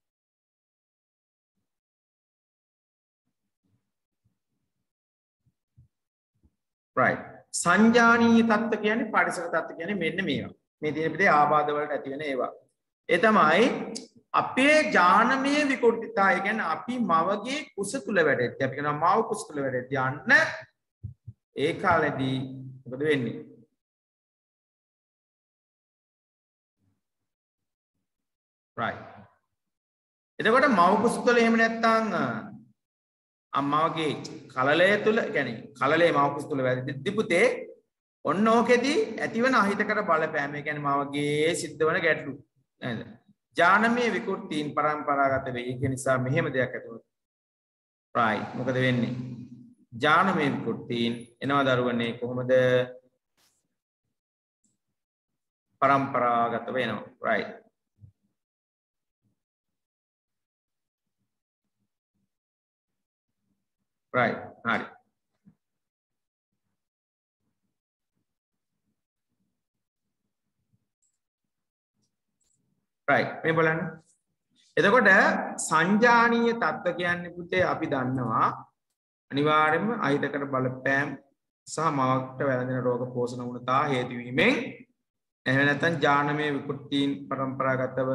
right සංජානීය තත්ත්ව කියන්නේ පාරිසරික තත්ත්ව කියන්නේ මෙන්න මේවා. මේ තියෙන පිටේ ආබාධ වලට ඇති වෙන ඒවා. ඒ තමයි අපේ ඥානමය විකෘතිතාවය. කියන්නේ අපි මවගේ කුස තුල වැඩෙද්දී අපි කියනවා මව කුස තුල වැඩෙද්දී යන්න ඒ කාලෙදී මොකද වෙන්නේ? right එතකොට මව කුස තුල එහෙම නැත්තම් අම්මාගේ කලලය තුල කියන්නේ කලලේ මව කුස තුල වැඩෙද්දී පුතේ ඔන්න ඕකෙදී ඇතිවන අහිතකර බලපෑම. ඒ කියන්නේ මවගේ සිද්ධ වෙන ගැටලු නේද? ඥානමය විකෘතීන් පරම්පරාගත වේ. ඒක නිසා මෙහෙම දෙයක් ඇති වුණොත් right මොකද වෙන්නේ? ඥානමය විකෘතීන් එනවා දරුවනේ කොහොමද? පරම්පරාගත වෙනවා. right right හරි. right මේ බලන්න. එතකොට සංජානීය තත්ත්ව කියන්නේ පුතේ අපි දන්නවා අනිවාර්යයෙන්ම අහිතකර බලපෑම් සහ මවට වැළඳෙන රෝග පෝෂණ වුණතා හේතු වීමෙන් එහෙම නැත්නම් ඥානමය විකෘතීන් පරම්පරාගතව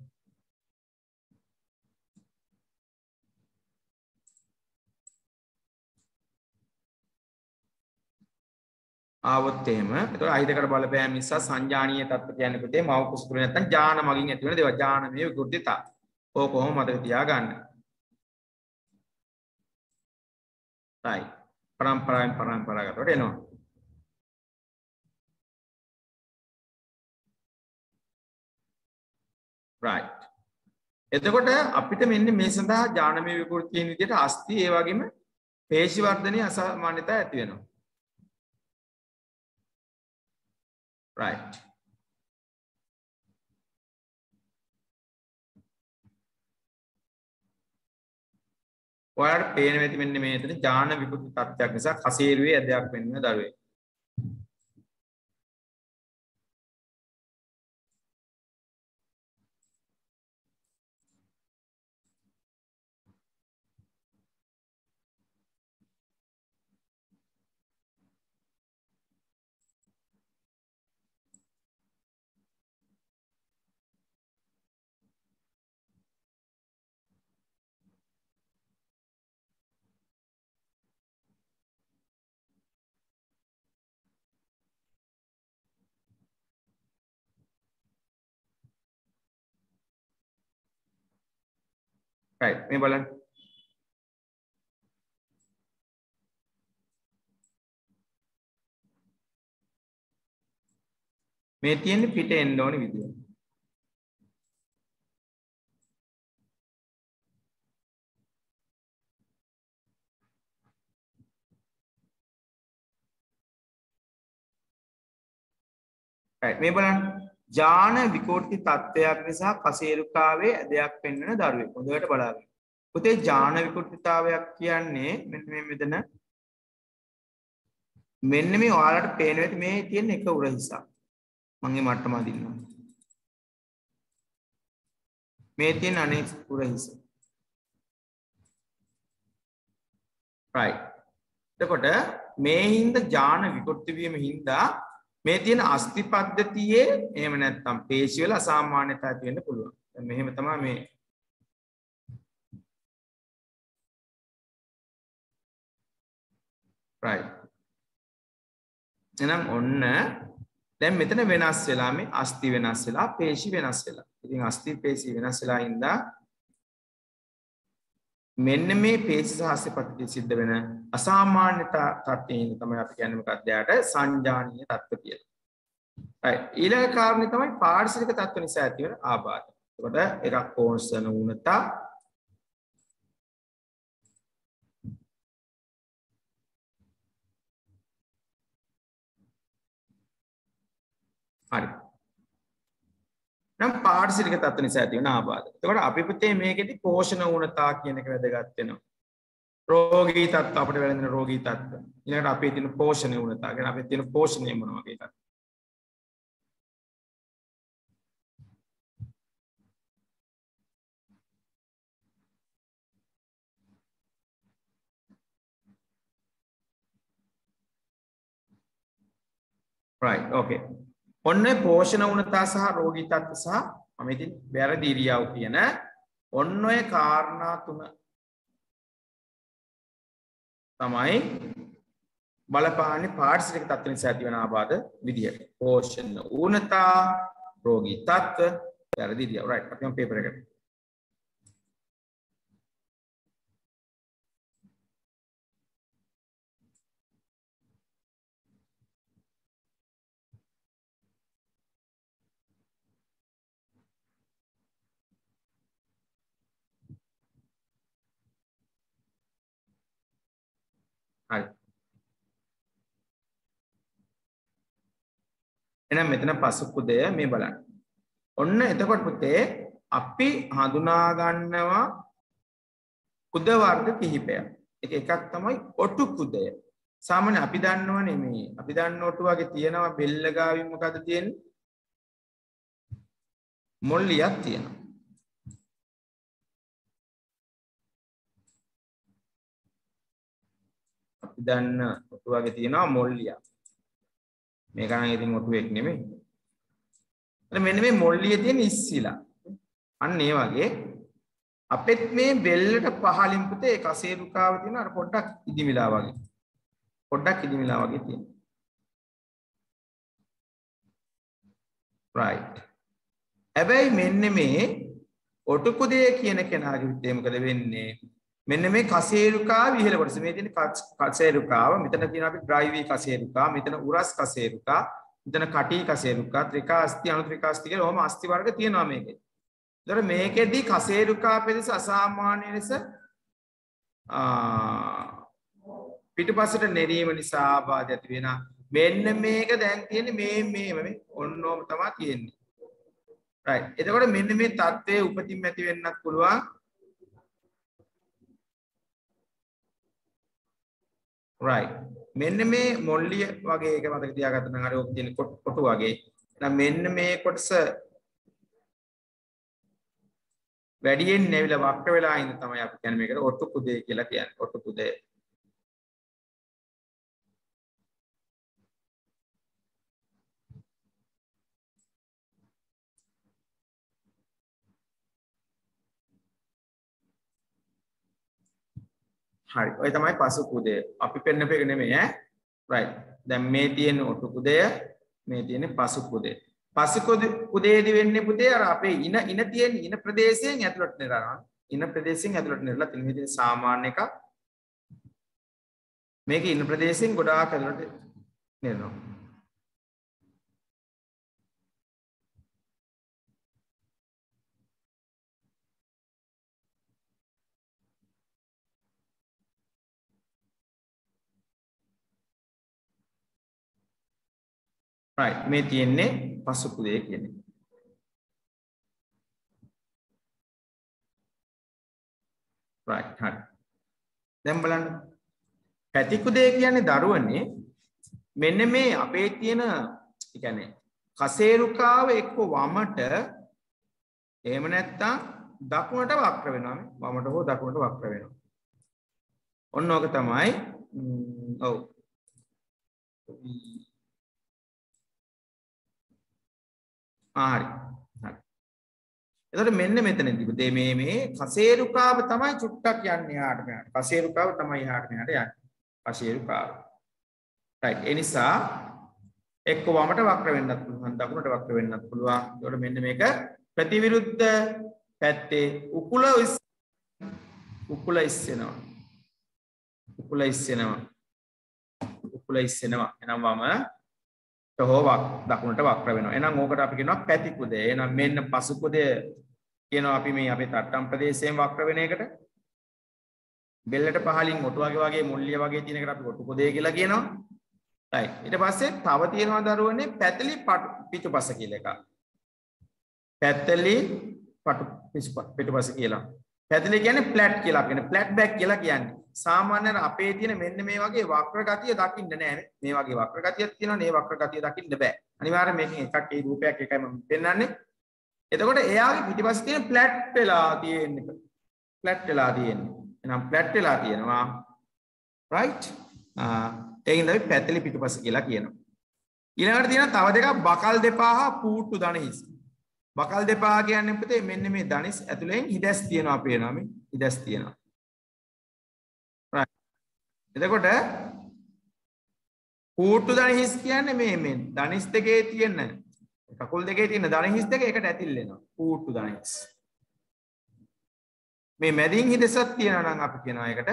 ආවොත් එහෙම එතකොට අහිතකර බලපෑම් නිසා සංජානීය තත්ත්ව කියන්නේ පුතේ මව කුස තුල නැත්නම් ඥාන මගින් ඇති වෙන දේවල්. ඥානමය විකෘතිතා. ඕක කොහොම මතක තියාගන්න. right පරම්පරාවෙන් පරම්පරාගතවට එනවා. right එතකොට අපිට මෙන්න මේ සඳහා ඥානමය විකෘතියන් විදිහට අස්ථි ඒ වගේම පේශි වර්ධනයේ අසමානතා ඇති වෙනවා. right ඔයාලට පේන වෙති මෙන්න මේ විතර ඥාන විකෘති තත්ත්වයක් නිසා කසේරුවේ ඇදයක් වෙන්න දරුවේ. right මේ බලන්න මේ තියෙන්නේ පිට එන්න ඕනේ විදිය. right මේ බලන්න ජාන විකෘති තත්ත්වයක් නිසා කසේරුකාවේ ඇදයක් පෙන්වන දරුවෙක්. හොඳට බලන්න. පුතේ ජාන විකෘතිතාවයක් කියන්නේ මෙන්න මේ මෙතන මෙන්න මේ ඔයාලට පේන වෙත් මේ තියෙන එක උරහිසක්. මම මේ මට්ටම අදින්නවා. මේ තියෙන අනෙක් උරහිස. right. එතකොට මේ හින්ද ජාන විකෘති වීම හින්දා මේ තියෙන අස්ථි පද්ධතියේ එහෙම නැත්නම් පේශි වල අසාමාන්‍යතා ඇති වෙන්න පුළුවන්. දැන් මෙහෙම තමයි මේ right. එහෙනම් ඔන්න දැන් මෙතන වෙනස් වෙලා මේ අස්ථි වෙනස් වෙලා පේශි වෙනස් වෙලා. ඉතින් අස්ථි පේශි වෙනස් වෙලා ඉඳලා මෙන්න මේ පේශි සහ අස්ථි පද්ධතිය සිද්ධ වෙන අසාමාන්‍යතා තත්ත්වයෙන් තමයි අපි කියන්නේ මොකක්ද යාට සංජානීය තත්ත්ව කියලා. right ඊළඟ කාරණේ තමයි පාරිසරික තත්ත්ව නිසා ඇති වෙන ආබාධ. එතකොට එකක් කෝණසන වුණතා හරි. නම් පාරිසරික තත්ත්ව නිසා ඇති වෙන ආබාධ. එතකොට අපි පුතේ මේකෙදි පෝෂණ වුණතා කියන එක වැදගත් වෙනවා. රෝගී තත්ත්ව අපිට වැළඳෙන රෝගී තත්ත්ව. ඊළඟට අපේ තියෙන පෝෂණ වුණතා. කියන්නේ අපේ තියෙන පෝෂණය මොන වගේ එකක්ද? right okay. ඔන්න පෝෂණ වුණතා සහ රෝගී තත්ත්ව සහ මම ඉතින් වැරදි ඉරියව් කියන ඔන්න ඔය කාරණා තුන තමයි බලපාන්නේ පාරිසරික තත්ත්ව නිසා ඇති වෙන ආබාධ විදියට. පෝෂණ වුණතා රෝගී තත්ත්ව වැරදි ඉරියව්. right අපි මම පේපර් එකට හරි. එහෙනම් මෙතන පසුකුදය මේ බලන්න. ඔන්න එතකොට පුතේ අපි හඳුනා ගන්නවා කුද වර්ග කිහිපයක්. ඒක එකක් තමයි ඔටු කුදය. සාමාන්‍ය අපි දන්නව නෙමෙයි. අපි දන්න ඔටු වගේ තියෙනවා බෙල්ල ගාවින් මොකද තියෙන්නේ? මොල්ලියක් තියෙනවා. දන්න ඔටු වගේ තියෙනවා මොල්ලියක්. මේක නම් ඉතින් ඔටුවෙක් නෙමෙයි. එතන මෙන්න මේ මොල්ලියේ තියෙන ඉස්සිලා. අන්න ඒ වගේ අපෙත් මේ බෙල්ලට පහලින් පුතේ කසේරුකාව තියෙන අර පොඩ්ඩක් ඉදිමිලා වගේ. පොඩ්ඩක් ඉදිමිලා වගේ තියෙනවා. right. හැබැයි මෙන්න මේ ඔටු කුදේ කියන කෙනාගේ විදිහේ මොකද වෙන්නේ? මෙන්න මේ කසේරුකාව ඉහළ කොටස මේ තියෙන කසේරුකාව මෙතන තියෙන අපි ඩ්‍රයිවී කසේරුකා මෙතන උරස් කසේරුකා මෙතන කටි කසේරුකා ත්‍රිකාස්ති අනුත්‍රිකාස්ති කියලා ඔහොම අස්ති වර්ග තියෙනවා මේකේ. ඒතර මේකෙදි කසේරුකා පෙදෙස අසාමාන්‍ය ලෙස ආ පිටුපසට නෙරීම නිසා ආබාධ ඇති වෙන මෙන්න මේක දැන් තියෙන්නේ මේ මේ මේ ඔන්නෝම තමයි තියෙන්නේ. right. එතකොට මෙන්න මේ தත්ත්වයේ උපතින් ඇති වෙන්නත් පුළුවන්. right. මෙන්න මේ මොල්ලිය වගේ එක මතක තියාගත්තා නම් අර ඔක තියෙන කොටු වගේ. එහෙනම් මෙන්න මේ කොටස වැඩියෙන් නැවිලා වක්‍ර වෙලා ඉන්න තමයි අපි කියන්නේ මේකට ඔටු කුදේ කියලා කියන්නේ. ඔටු කුදේ. හරි. ඔය තමයි පසු කුදය. අපි පෙන්නපු එක නෙමෙයි ඈ. right. දැන් මේ තියෙන ඔටු කුදය, මේ තියෙන පසු කුදය. පසු කුදේදී වෙන්නේ පුතේ අර අපේ ඉන ඉන තියෙන ඉන ප්‍රදේශයෙන් ඇතුළට නෙරනවා. ඉන ප්‍රදේශයෙන් ඇතුළට නෙරලා තියෙන මේ තියෙන සාමාන්‍ය එකක්. මේක ඉන ප්‍රදේශයෙන් ගොඩාක් ඇතුළට නෙරනවා. right මේ තියෙන්නේ පසුපුදේ කියන්නේ. right හරි. දැන් බලන්න පැතිකුදේ කියන්නේ දරුවනේ මෙන්න මේ අපේ තියෙන ඒ කියන්නේ කසේරුකාව එක්ක වමට එහෙම නැත්නම් දකුණට වක්‍ර වෙනවා මේ වමට හෝ දකුණට වක්‍ර වෙනවා. ඔන්න ඕක තමයි ඔව් හරි හරි. එතකොට මෙන්න මෙතනදී මේ මේ කසේරුකාව තමයි චුට්ටක් යන්නේ යාට මෙහාට. කසේරුකාව තමයි යාට මෙහාට යන්නේ. කසේරුකාව. right. ඒ නිසා එක්ක වමට වක්‍ර වෙන්නත් පුළුවන් දකුණට වක්‍ර වෙන්නත් පුළුවන්. ඒකට මෙන්න මේක ප්‍රතිවිරුද්ධ පැත්තේ උකුල උකුල ඉස්සෙනවා. උකුල ඉස්සෙනවා. උකුල ඉස්සෙනවා. එනම් වම තෝවක් දකුණට වක්‍ර වෙනවා. එහෙනම් ඕකට අපි කියනවා පැතිකුදේ. එහෙනම් මෙන්න පසුකුදේ කියනවා අපි මේ අපේ තට්ටම් ප්‍රදේශයෙන් වක්‍ර වෙන එකට. බෙල්ලට පහලින් ඔටු වගේ වගේ මුල්ලිය වගේ තියෙන එකට අපි ඔටු කුදේ කියලා කියනවා. right. ඊට පස්සේ තව තියෙනවා දරුවනේ පැතලි පිටුපස කියලා එකක්. පැතලි පිටුපස කියලා. පැතලි කියන්නේ ෆ්ලැට් කියලා කියන්නේ ෆ්ලැට් බෑක් කියලා කියන්නේ. සාමාන්‍යයෙන් අපේ තියෙන මෙන්න මේ වගේ වක්‍ර ගතිය දකින්න නෑනේ. මේ වගේ වක්‍ර ගතියක් තියෙනවා. මේ වක්‍ර ගතිය දකින්න බෑ. අනිවාර්යයෙන් මේකෙන් එකක් ඒ රූපයක් එකයි මම පෙන්නන්නේ. එතකොට එයාගේ පිටිපස්සේ තියෙන ෆ්ලැට් වෙලා තියෙන්නේ. ෆ්ලැට් වෙලා තියෙන්නේ. එහෙනම් ෆ්ලැට් වෙලා තියෙනවා. right? ආ ඒකින් තමයි පැතලි පිටුපස කියලා කියනවා. ඊළඟට තියෙනවා තව දෙකක් බකල් දෙපා හා පූට්ටු දණහිස්. බකල් දෙපා කියන්නේ පුතේ මෙන්න මේ දණහිස් ඇතුලෙන් හිදැස් තියෙනවා පේනවා මේ. හිදැස් තියෙනවා. එතකොට පූට්ටු දණහිස් කියන්නේ මේ මේ දණහිස් දෙකේ තියෙන කකුල් දෙකේ තියෙන දණහිස් දෙක එකට ඇතිල් වෙනවා පූට්ටු දණහිස්. මේ මැදින් හිදසක් තියෙනවා නම් අපි කියනවා ඒකට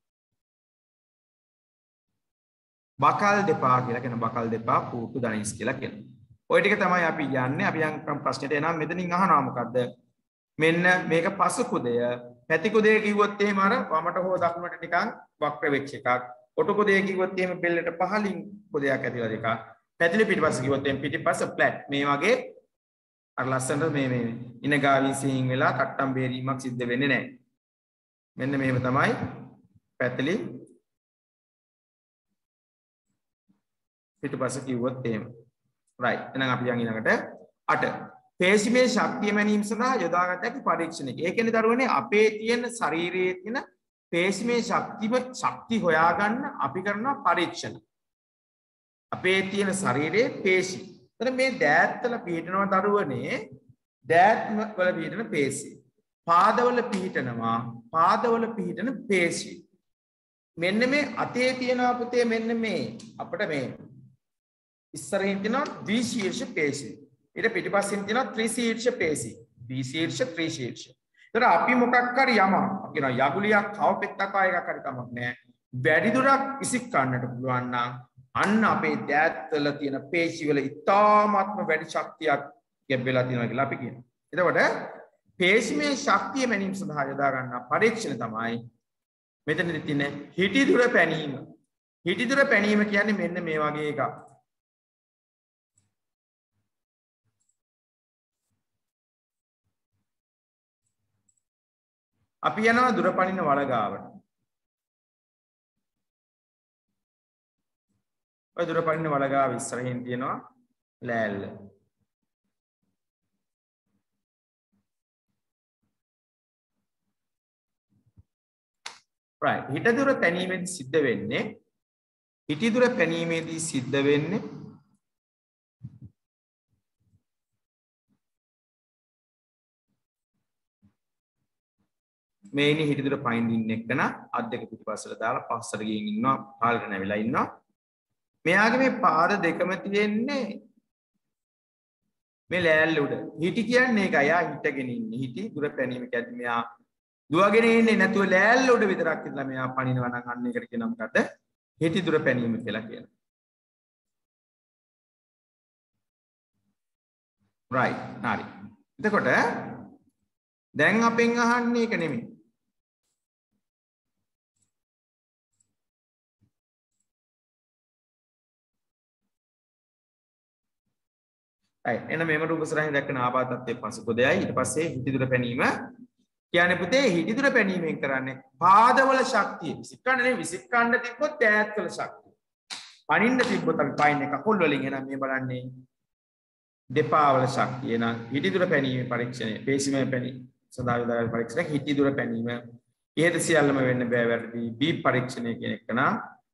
බකල් දෙපා කියලා කියන බකල් දෙපා පූට්ටු දණහිස් කියලා කියනවා. ওই ටික තමයි අපි යන්නේ. අපි යම් ප්‍රශ්නෙට එනවා මෙතනින් අහනවා මොකද්ද? මෙන්න මේක පසුකුදය පැතිකුදේ කිව්වොත් එහෙම අර වමට හෝ දකුණට නිකන් වක්‍ර වෙච්ච එකක්. ඔටුකුදේ කිව්වොත් එහෙම බෙල්ලට පහලින් කුදයක් ඇතිවලා එකක්. පැතිලි පිටිපස්ස කිව්වොත් එහෙම පිටිපස්ස ෆ්ලැට්. මේ වගේ අර ලස්සනට මේ මේ ඉනගාවින් සිහින් වෙලා කට්ටම් බේරීමක් සිද්ධ වෙන්නේ නැහැ. මෙන්න මෙහෙම තමයි පැතිලි පිටිපස්ස කිව්වොත් එහෙම. right. එහෙනම් අපි යන් ඊළඟට අට පේශිමේ ශක්තිය මැනීම සඳහා යොදාගත හැකි පරීක්ෂණයක. ඒ කියන්නේ දරුවනේ අපේ තියෙන ශරීරයේ තියෙන පේශිමේ ශක්තිය ශක්ති හොයාගන්න අපි කරන පරීක්ෂණ. අපේ තියෙන ශරීරයේ පේශි. එතන මේ දෑත්වල පිහිටනවා දරුවනේ දෑත් වල පිහිටන පේශි. පාදවල පිහිටනවා පාදවල පිහිටන පේශි. මෙන්න මේ අතේ තියෙනවා පුතේ මෙන්න මේ අපිට මේ ඉස්සරහින් තියෙනවා ද්විශීර්ෂ පේශි. ඊට පිටිපස්සෙන් තියෙනවා ත්‍රිශීර්ෂ පේශි. ද්විශීර්ෂ ත්‍රිශීර්ෂ. ඒතර අපි මොකක් හරි යමක් කියනවා යගුලියක් කවපෙත්තක එකක් හරි කමක් නැහැ. වැඩි දුරක් ඉසික් ගන්නට පුළුවන් නම් අන්න අපේ දෑත්වල තියෙන පේශි වල ඉතාමත්ම වැඩි ශක්තියක් ගැබ්බෙලා තියෙනවා කියලා අපි කියනවා. එතකොට පේශිමේ ශක්තිය මැනීම සඳහා යොදා ගන්න පරීක්ෂණ තමයි මෙතනදී තියෙන හිටි දුර පැනීම. හිටි දුර පැනීම කියන්නේ මෙන්න මේ වගේ එකක්. අපි යනවා දුර පනින වලගාවට. ඔය දුර පනින වලගාව ඉස්සරහින් තියෙනවා ලෑල්ල. right. හිට දුර පැනීමේදී සිද්ධ වෙන්නේ හිටි දුර පැනීමේදී සිද්ධ වෙන්නේ මේනි හිටි දුර පයින්දින් එක්කන අත් දෙක පිටිපස්සට දාලා පස්සට ගිහින් ඉන්නවා පාලට නැවිලා ඉන්නවා. මෙයාගේ මේ පාද දෙකම තියෙන්නේ මේ ලෑල්ල උඩ. හිටි කියන්නේ ඒකයි. යා හිටගෙන ඉන්නේ. හිටි දුර පැනීම කියන්නේ මෙයා දුවගෙන ඉන්නේ නැතුව ලෑල්ල උඩ විතරක් ඉඳලා මෙයා පනිනවා නම් අන්න ඒකට කියනවා මොකද්ද? හිටි දුර පැනීම කියලා කියනවා. right හරි. එතකොට දැන් අපෙන් අහන්නේ ඒක නෙමෙයි. right එන මේම රූප සරහින් දක්වන ආපාතත්වයේ පසුපොදයයි ඊට පස්සේ හිටි දුර පැනීම කියන්නේ පුතේ හිටි දුර පැනීමෙන් කරන්නේ පාදවල ශක්තිය විසිකන්න නෙවෙයි විසිකන්න තිබ්බොත් ඈත්වල ශක්තිය. පනින්න තිබ්බොත් අපි පයින්නේ කකුල් වලින් එනම් මේ බලන්නේ දෙපා වල ශක්තිය. එනම් හිටි දුර පැනීමේ පරීක්ෂණය පේශිමය පැනීම සදා විදාල පරීක්ෂණය හිටි දුර පැනීම ඉහත සියල්ලම වෙන්න බෑ වැරදි බී පරීක්ෂණය කියන එක නා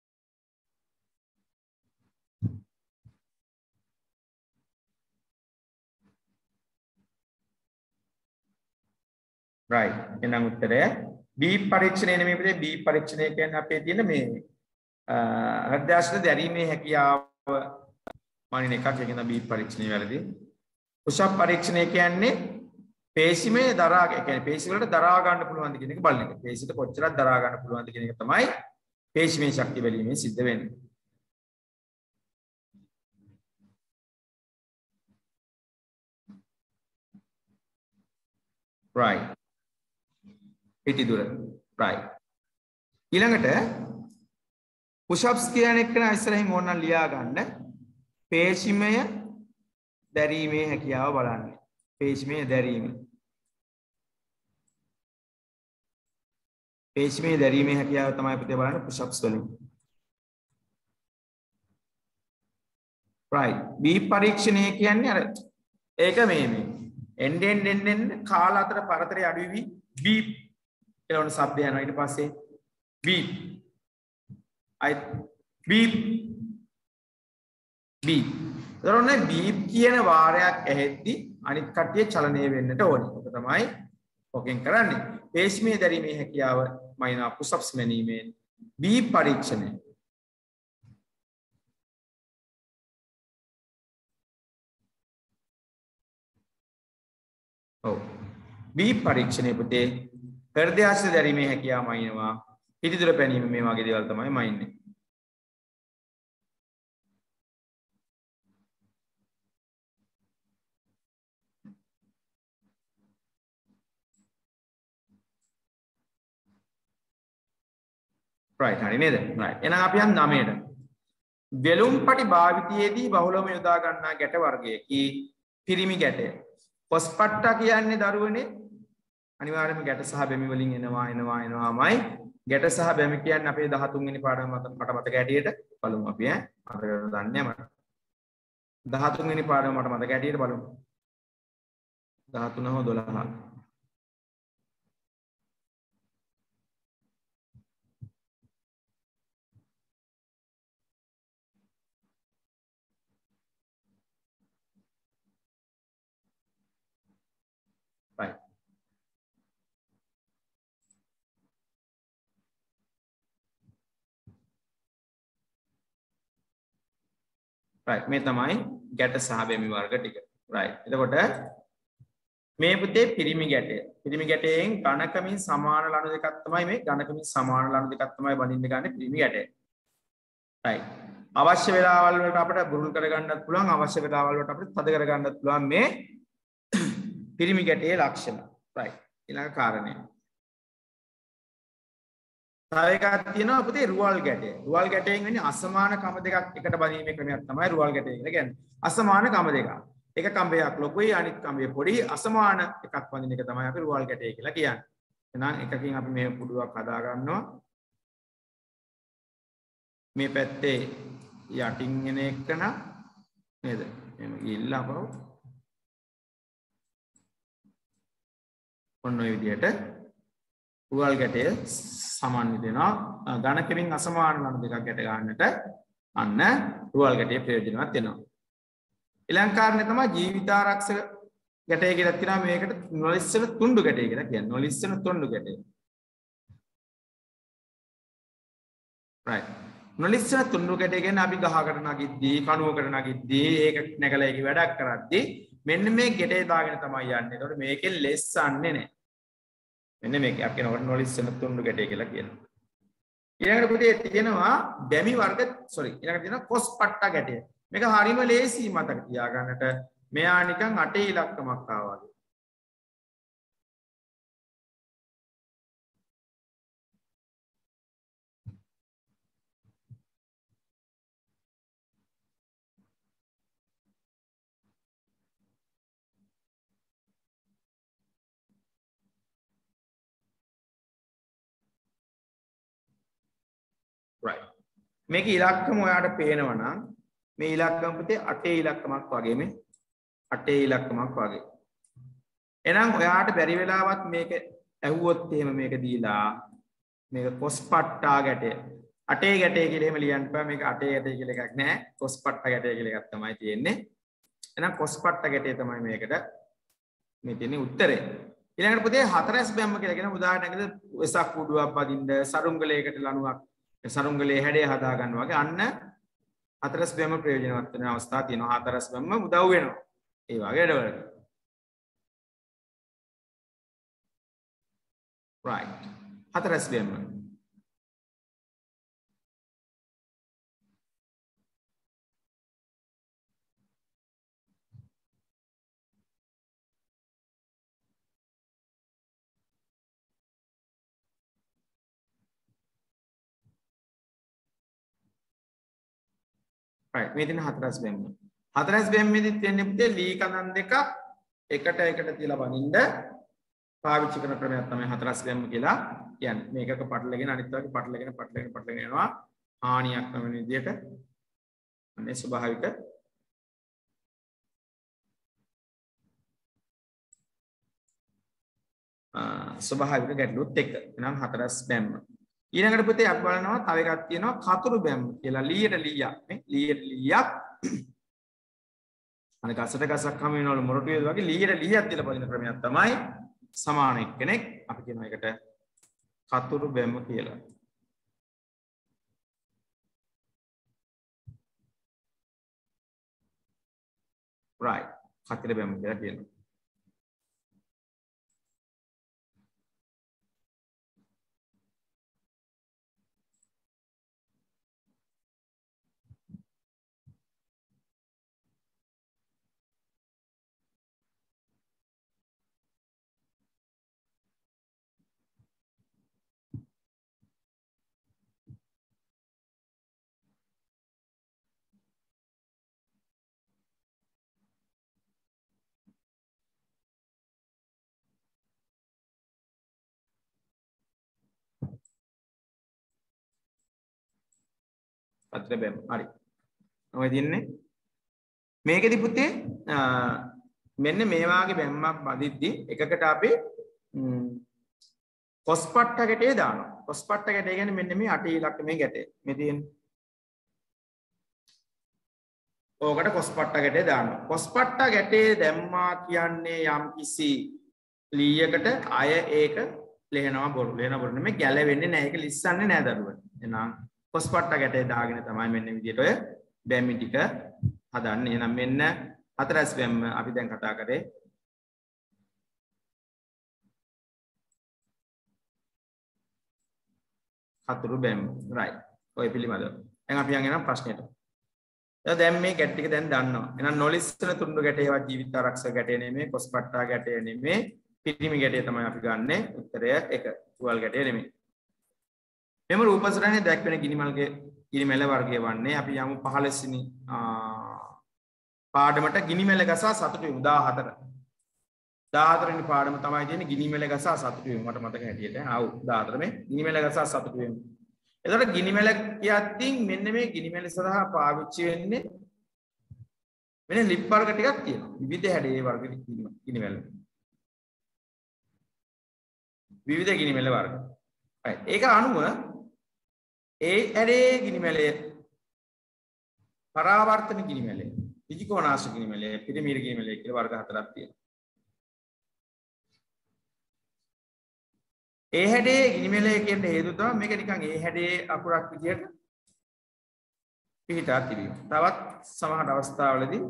right එහෙනම් උත්තරය B පරීක්ෂණය නෙමෙයි පුතේ B පරීක්ෂණය කියන්නේ අපේ තියෙන මේ අධ්‍යාශන දැරීමේ හැකියාව මානින එකක් කියන B පරීක්ෂණය වැරදි push up පරීක්ෂණය කියන්නේ පේශිමේ දරා ඒ කියන්නේ පේශි වලට දරා ගන්න පුළුවන්ද කියන එක බලන එක පේශිට කොච්චරක් දරා ගන්න පුළුවන්ද කියන එක තමයි පේශිමේ ශක්තිය බැලීමෙන් සිද්ධ වෙන්නේ right හිටි දුර right ඊළඟට push ups කියන එක න ඉස්සරහින් ඕනනම් ලියා ගන්න පේශිමය දැරීමේ හැකියාව බලන්න පේශිමය දැරීම පේශිමය දැරීමේ හැකියාව තමයි පුතේ බලන්න push ups වලින් right B පරීක්ෂණය කියන්නේ අර ඒක මේ මේ end end end end කාල අතර පරතරය අඩු වෙවි beep කියලා වුණ શબ્දය යනවා ඊට පස්සේ beep I beep beep දරොනේ beep කියන වාරයක් ඇහෙද්දි අනිත් කට්ටිය චලනය වෙන්නට ඕනේ. ඒක තමයි ඔකෙන් කරන්නේ. පේශිමේ දැරීමේ හැකියාව මයිනා push ups මැනීමෙන් beep පරීක්ෂණය ඔව් B පරීක්ෂණය පුතේ හෘදයාශ දැරීමේ හැකියාව මයින්නවා හිටි දුර පැනීම මේ වගේ දේවල් තමයි මයින්නේ right හරි නේද right එහෙනම් අපි යන් නවයට වෙලුම්පටි භාවිතයේදී බහුලවම යොදා ගන්නා ගැට වර්ගයකී පිරිමි ගැටය පොස්පට්ටා කියන්නේ දරුවනේ අනිවාර්යයෙන්ම ගැට සහ බැමි වලින් එනවා එනවා එනවාමයි ගැට සහ බැමි කියන්නේ අපේ දහතුන් වෙනි පාඩම මත මට මතක හැටියට බලමු අපි ඈ මතක දන්නේ මට දහතුන් වෙනි පාඩම මට මතක හැටියට බලමු දහතුන හෝ දොළහ right right මේ තමයි ගැට සහ බැමි වර්ග ටික right එතකොට මේ පුතේ පිරිමි ගැටය පිරිමි ගැටයෙන් ඝනකමින් සමාන ලණු දෙකක් තමයි මේ ඝනකමින් සමාන ලණු දෙකක් තමයි බඳින්න ගන්න පිරිමි ගැටය right අවශ්‍ය වෙලාවල් වලට අපිට බුරුල් කර ගන්නත් පුළුවන් අවශ්‍ය වෙලාවල් වලට අපිට තද කර ගන්නත් පුළුවන් මේ පිරිමි ගැටයේ ලක්ෂණ right ඊළඟ කාරණය තව එකක් තියෙනවා පුතේ රුවල් ගැටය රුවල් ගැටයෙන් වෙන්නේ අසමාන කම දෙකක් එකට බඳීමේ ක්‍රමයක් තමයි රුවල් ගැටය කියලා කියන්නේ අසමාන කම දෙකක් එක කම්බයක් ලොකුයි අනිත් කම්බය පොඩි අසමාන එකක් බඳින එක තමයි අපි රුවල් ගැටය කියලා කියන්නේ එහෙනම් එකකින් අපි මේ පුඩුවක් හදා ගන්නවා මේ පැත්තේ යටින් එන එක න නේද එහෙම ගිහිල්ලා අපව ඔන්න ඔය විදිහට රුවල් ගැටය සමාන්විත වෙනවා ඝනකමින් අසමාන ලණු දෙකක් ගැට ගන්නට අන්න රුවල් ගැටය ප්‍රයෝජනවත් වෙනවා ඊළඟ කාරණේ තමයි ජීවිතාරක්ෂක ගැටය කියලා කියනවා මේකට නොලිස්සන තුණ්ඩු ගැටය කියලා කියන්නේ නොලිස්සන තුණ්ඩු ගැටය right නොලිස්සන තුණ්ඩු ගැටය කියන්නේ අපි ගහකට නගිද්දී කණුවකට නගිද්දී ඒක නැගලා ඒක වැඩක් කරද්දී මෙන්න මේ ගැටේ දාගෙන තමයි යන්නේ. ඒතකොට මේකෙන් ලෙස්සන්නේ නැහැ. මෙන්න මේක අපි කියනවා නොලිස්සන තුණ්ඩු ගැටය කියලා කියනවා. ඊළඟට පුතේ තියෙනවා බැමි වර්ග sorry ඊළඟට තියෙනවා කොස් පට්ටා ගැටය. මේක හරිම ලේසි මතක තියාගන්නට. මෙයා නිකන් අටේ ඉලක්කමක් ආවා වගේ. right. මේක ඉලක්කම ඔයාලට පේනවා නම් මේ ඉලක්කම පුතේ අටේ ඉලක්කමක් වගේ මේ අටේ ඉලක්කමක් වගේ. එහෙනම් ඔයාට බැරි වෙලාවත් මේක ඇහුවොත් එහෙම මේක දීලා මේක කොස් පට්ටා ගැටය. අටේ ගැටය කියලා එහෙම ලියන්න බෑ. මේක අටේ ගැටය කියලා එකක් නැහැ. කොස් පට්ටා ගැටය කියලා එකක් තමයි තියෙන්නේ. එහෙනම් කොස් පට්ටා ගැටය තමයි මේකට මේ තියෙන්නේ උත්තරේ. ඊළඟට පුතේ හතරස් බැම්ම කියලා කියන උදාහරණයකට වෙසක් කුඩුවක් බදින්න සරුංගලයකට ලණුවක් සරුංගලයේ හැඩය හදා ගන්නවා වගේ අන්න හතරස් බැම්ම ප්‍රයෝජනවත් වෙන අවස්ථා තියෙනවා. හතරස් බැම්ම උදව් වෙනවා. ඒ වගේ වැඩවලට. right. හතරස් බැම්ම. right. මේ තියෙන හතරස් බැම්ම. හතරස් බැම්මේදී තියෙන්නේ පුතේ ලී කඳන් දෙකක් එකට එකට තියලා බඳින්න පාවිච්චි කරන ක්‍රමයක් තමයි හතරස් බැම්ම කියලා කියන්නේ. මේකක පටලගෙන අනිත් වගේ පටලගෙන පටලගෙන පටලගෙන යනවා හානියක් නොවන විදියට. අනේ ස්වභාවික ස්වභාවික ගැටලුත් එක්ක. එහෙනම් හතරස් බැම්ම. ඊළඟට පුතේ අපි බලනවා තව එකක් තියෙනවා කතුරු බැම්ම කියලා. ලීයට ලීයක් නේ. ලීයට ලීයක්. අනික අසට ගසක් හැම වෙනවලු මොරටු වේද වගේ ලීයට ලීයක් තියලා බදින ක්‍රමයක් තමයි සමාන එක්කෙනෙක්. අපි කියනවා ඒකට කතුරු බැම්ම කියලා. right. කතර බැම්ම කියලා කියනවා. පත්‍ර බැම්ම. හරි. ඔය දින්නේ මේකෙදි පුතේ මෙන්න මේ වාගේ බැම්මක් බදිද්දි එකකට අපි කොස් පට්ට ගැටේ දානවා. කොස් පට්ට ගැටේ කියන්නේ මෙන්න මේ අටේ ඉලක්කමේ ගැටේ. මේ තියෙන්නේ. ඕකට කොස් පට්ට ගැටේ දානවා. කොස් පට්ට ගැටේ දැම්මා කියන්නේ යම් කිසි ලීයකට අය ඒක ලෙහෙනවා බොරු. ලෙහෙනවා බොරු නෙමෙයි ගැලවෙන්නේ නැහැ. ඒක ලිස්සන්නේ නැහැ දරුවනේ. එහෙනම් කොස් පට්ට ගැටේ දාගෙන තමයි මෙන්න විදියට ඔය බැම්මි ටික හදන්නේ. එහෙනම් මෙන්න හතරස් බැම්ම අපි දැන් කතා කරේ. කතුරු බැම්ම. right. ඔය පිළිමද. දැන් අපි යන් එනවා ප්‍රශ්නෙට. දැන් මේ ගැට ටික දැන් දන්නවා. එහෙනම් නොලිස්සන තුණ්ඩු ගැටේවත් ජීවිත ආරක්ෂක ගැටේ නෙමෙයි, කොස් පට්ටා ගැටේ නෙමෙයි, පිරිමි ගැටේ තමයි අපි ගන්නෙ. උත්තරය එක. තුවාල ගැටේ නෙමෙයි. මෙම රූපසටහනේ දැක්වෙන ගිනිමල්ගේ ගිනිමැල වර්ගය වන්නේ අපි යමු පහළොස් වෙනි පාඩමට ගිනිමැල ගසා සතුටු වෙමු දාහතර. දාහතර වෙනි පාඩම තමයි තියෙන්නේ ගිනිමැල ගසා සතුටු වෙමු. මට මතක හැටියට. ආව් දාහතර මේ ගිනිමැල ගසා සතුටු වෙමු. එතකොට ගිනිමැල කියද්දී මෙන්න මේ ගිනිමැල සඳහා පාවිච්චි වෙන්නේ මෙන්න ලිප් වර්ග ටිකක් තියෙනවා. විවිධ හැඩයේ වර්ග ගිනිමැල. විවිධ ගිනිමැල වර්ග. right. ඒක අනුව ඒ ඇරේ ගිනිමැලේ පරාවර්තන ගිනිමැලේ විජිකෝණාශ ගිනිමැලේ පිරිමීර ගිනිමැලේ කියලා වර්ග හතරක් තියෙනවා. ඒ හැඩේ ගිනිමැලේ කියන හේතුව තමයි මේක නිකන් ඒ හැඩේ අකුරක් විදියට පිහිටා තිබීම. තවත් සමහර අවස්ථාවලදී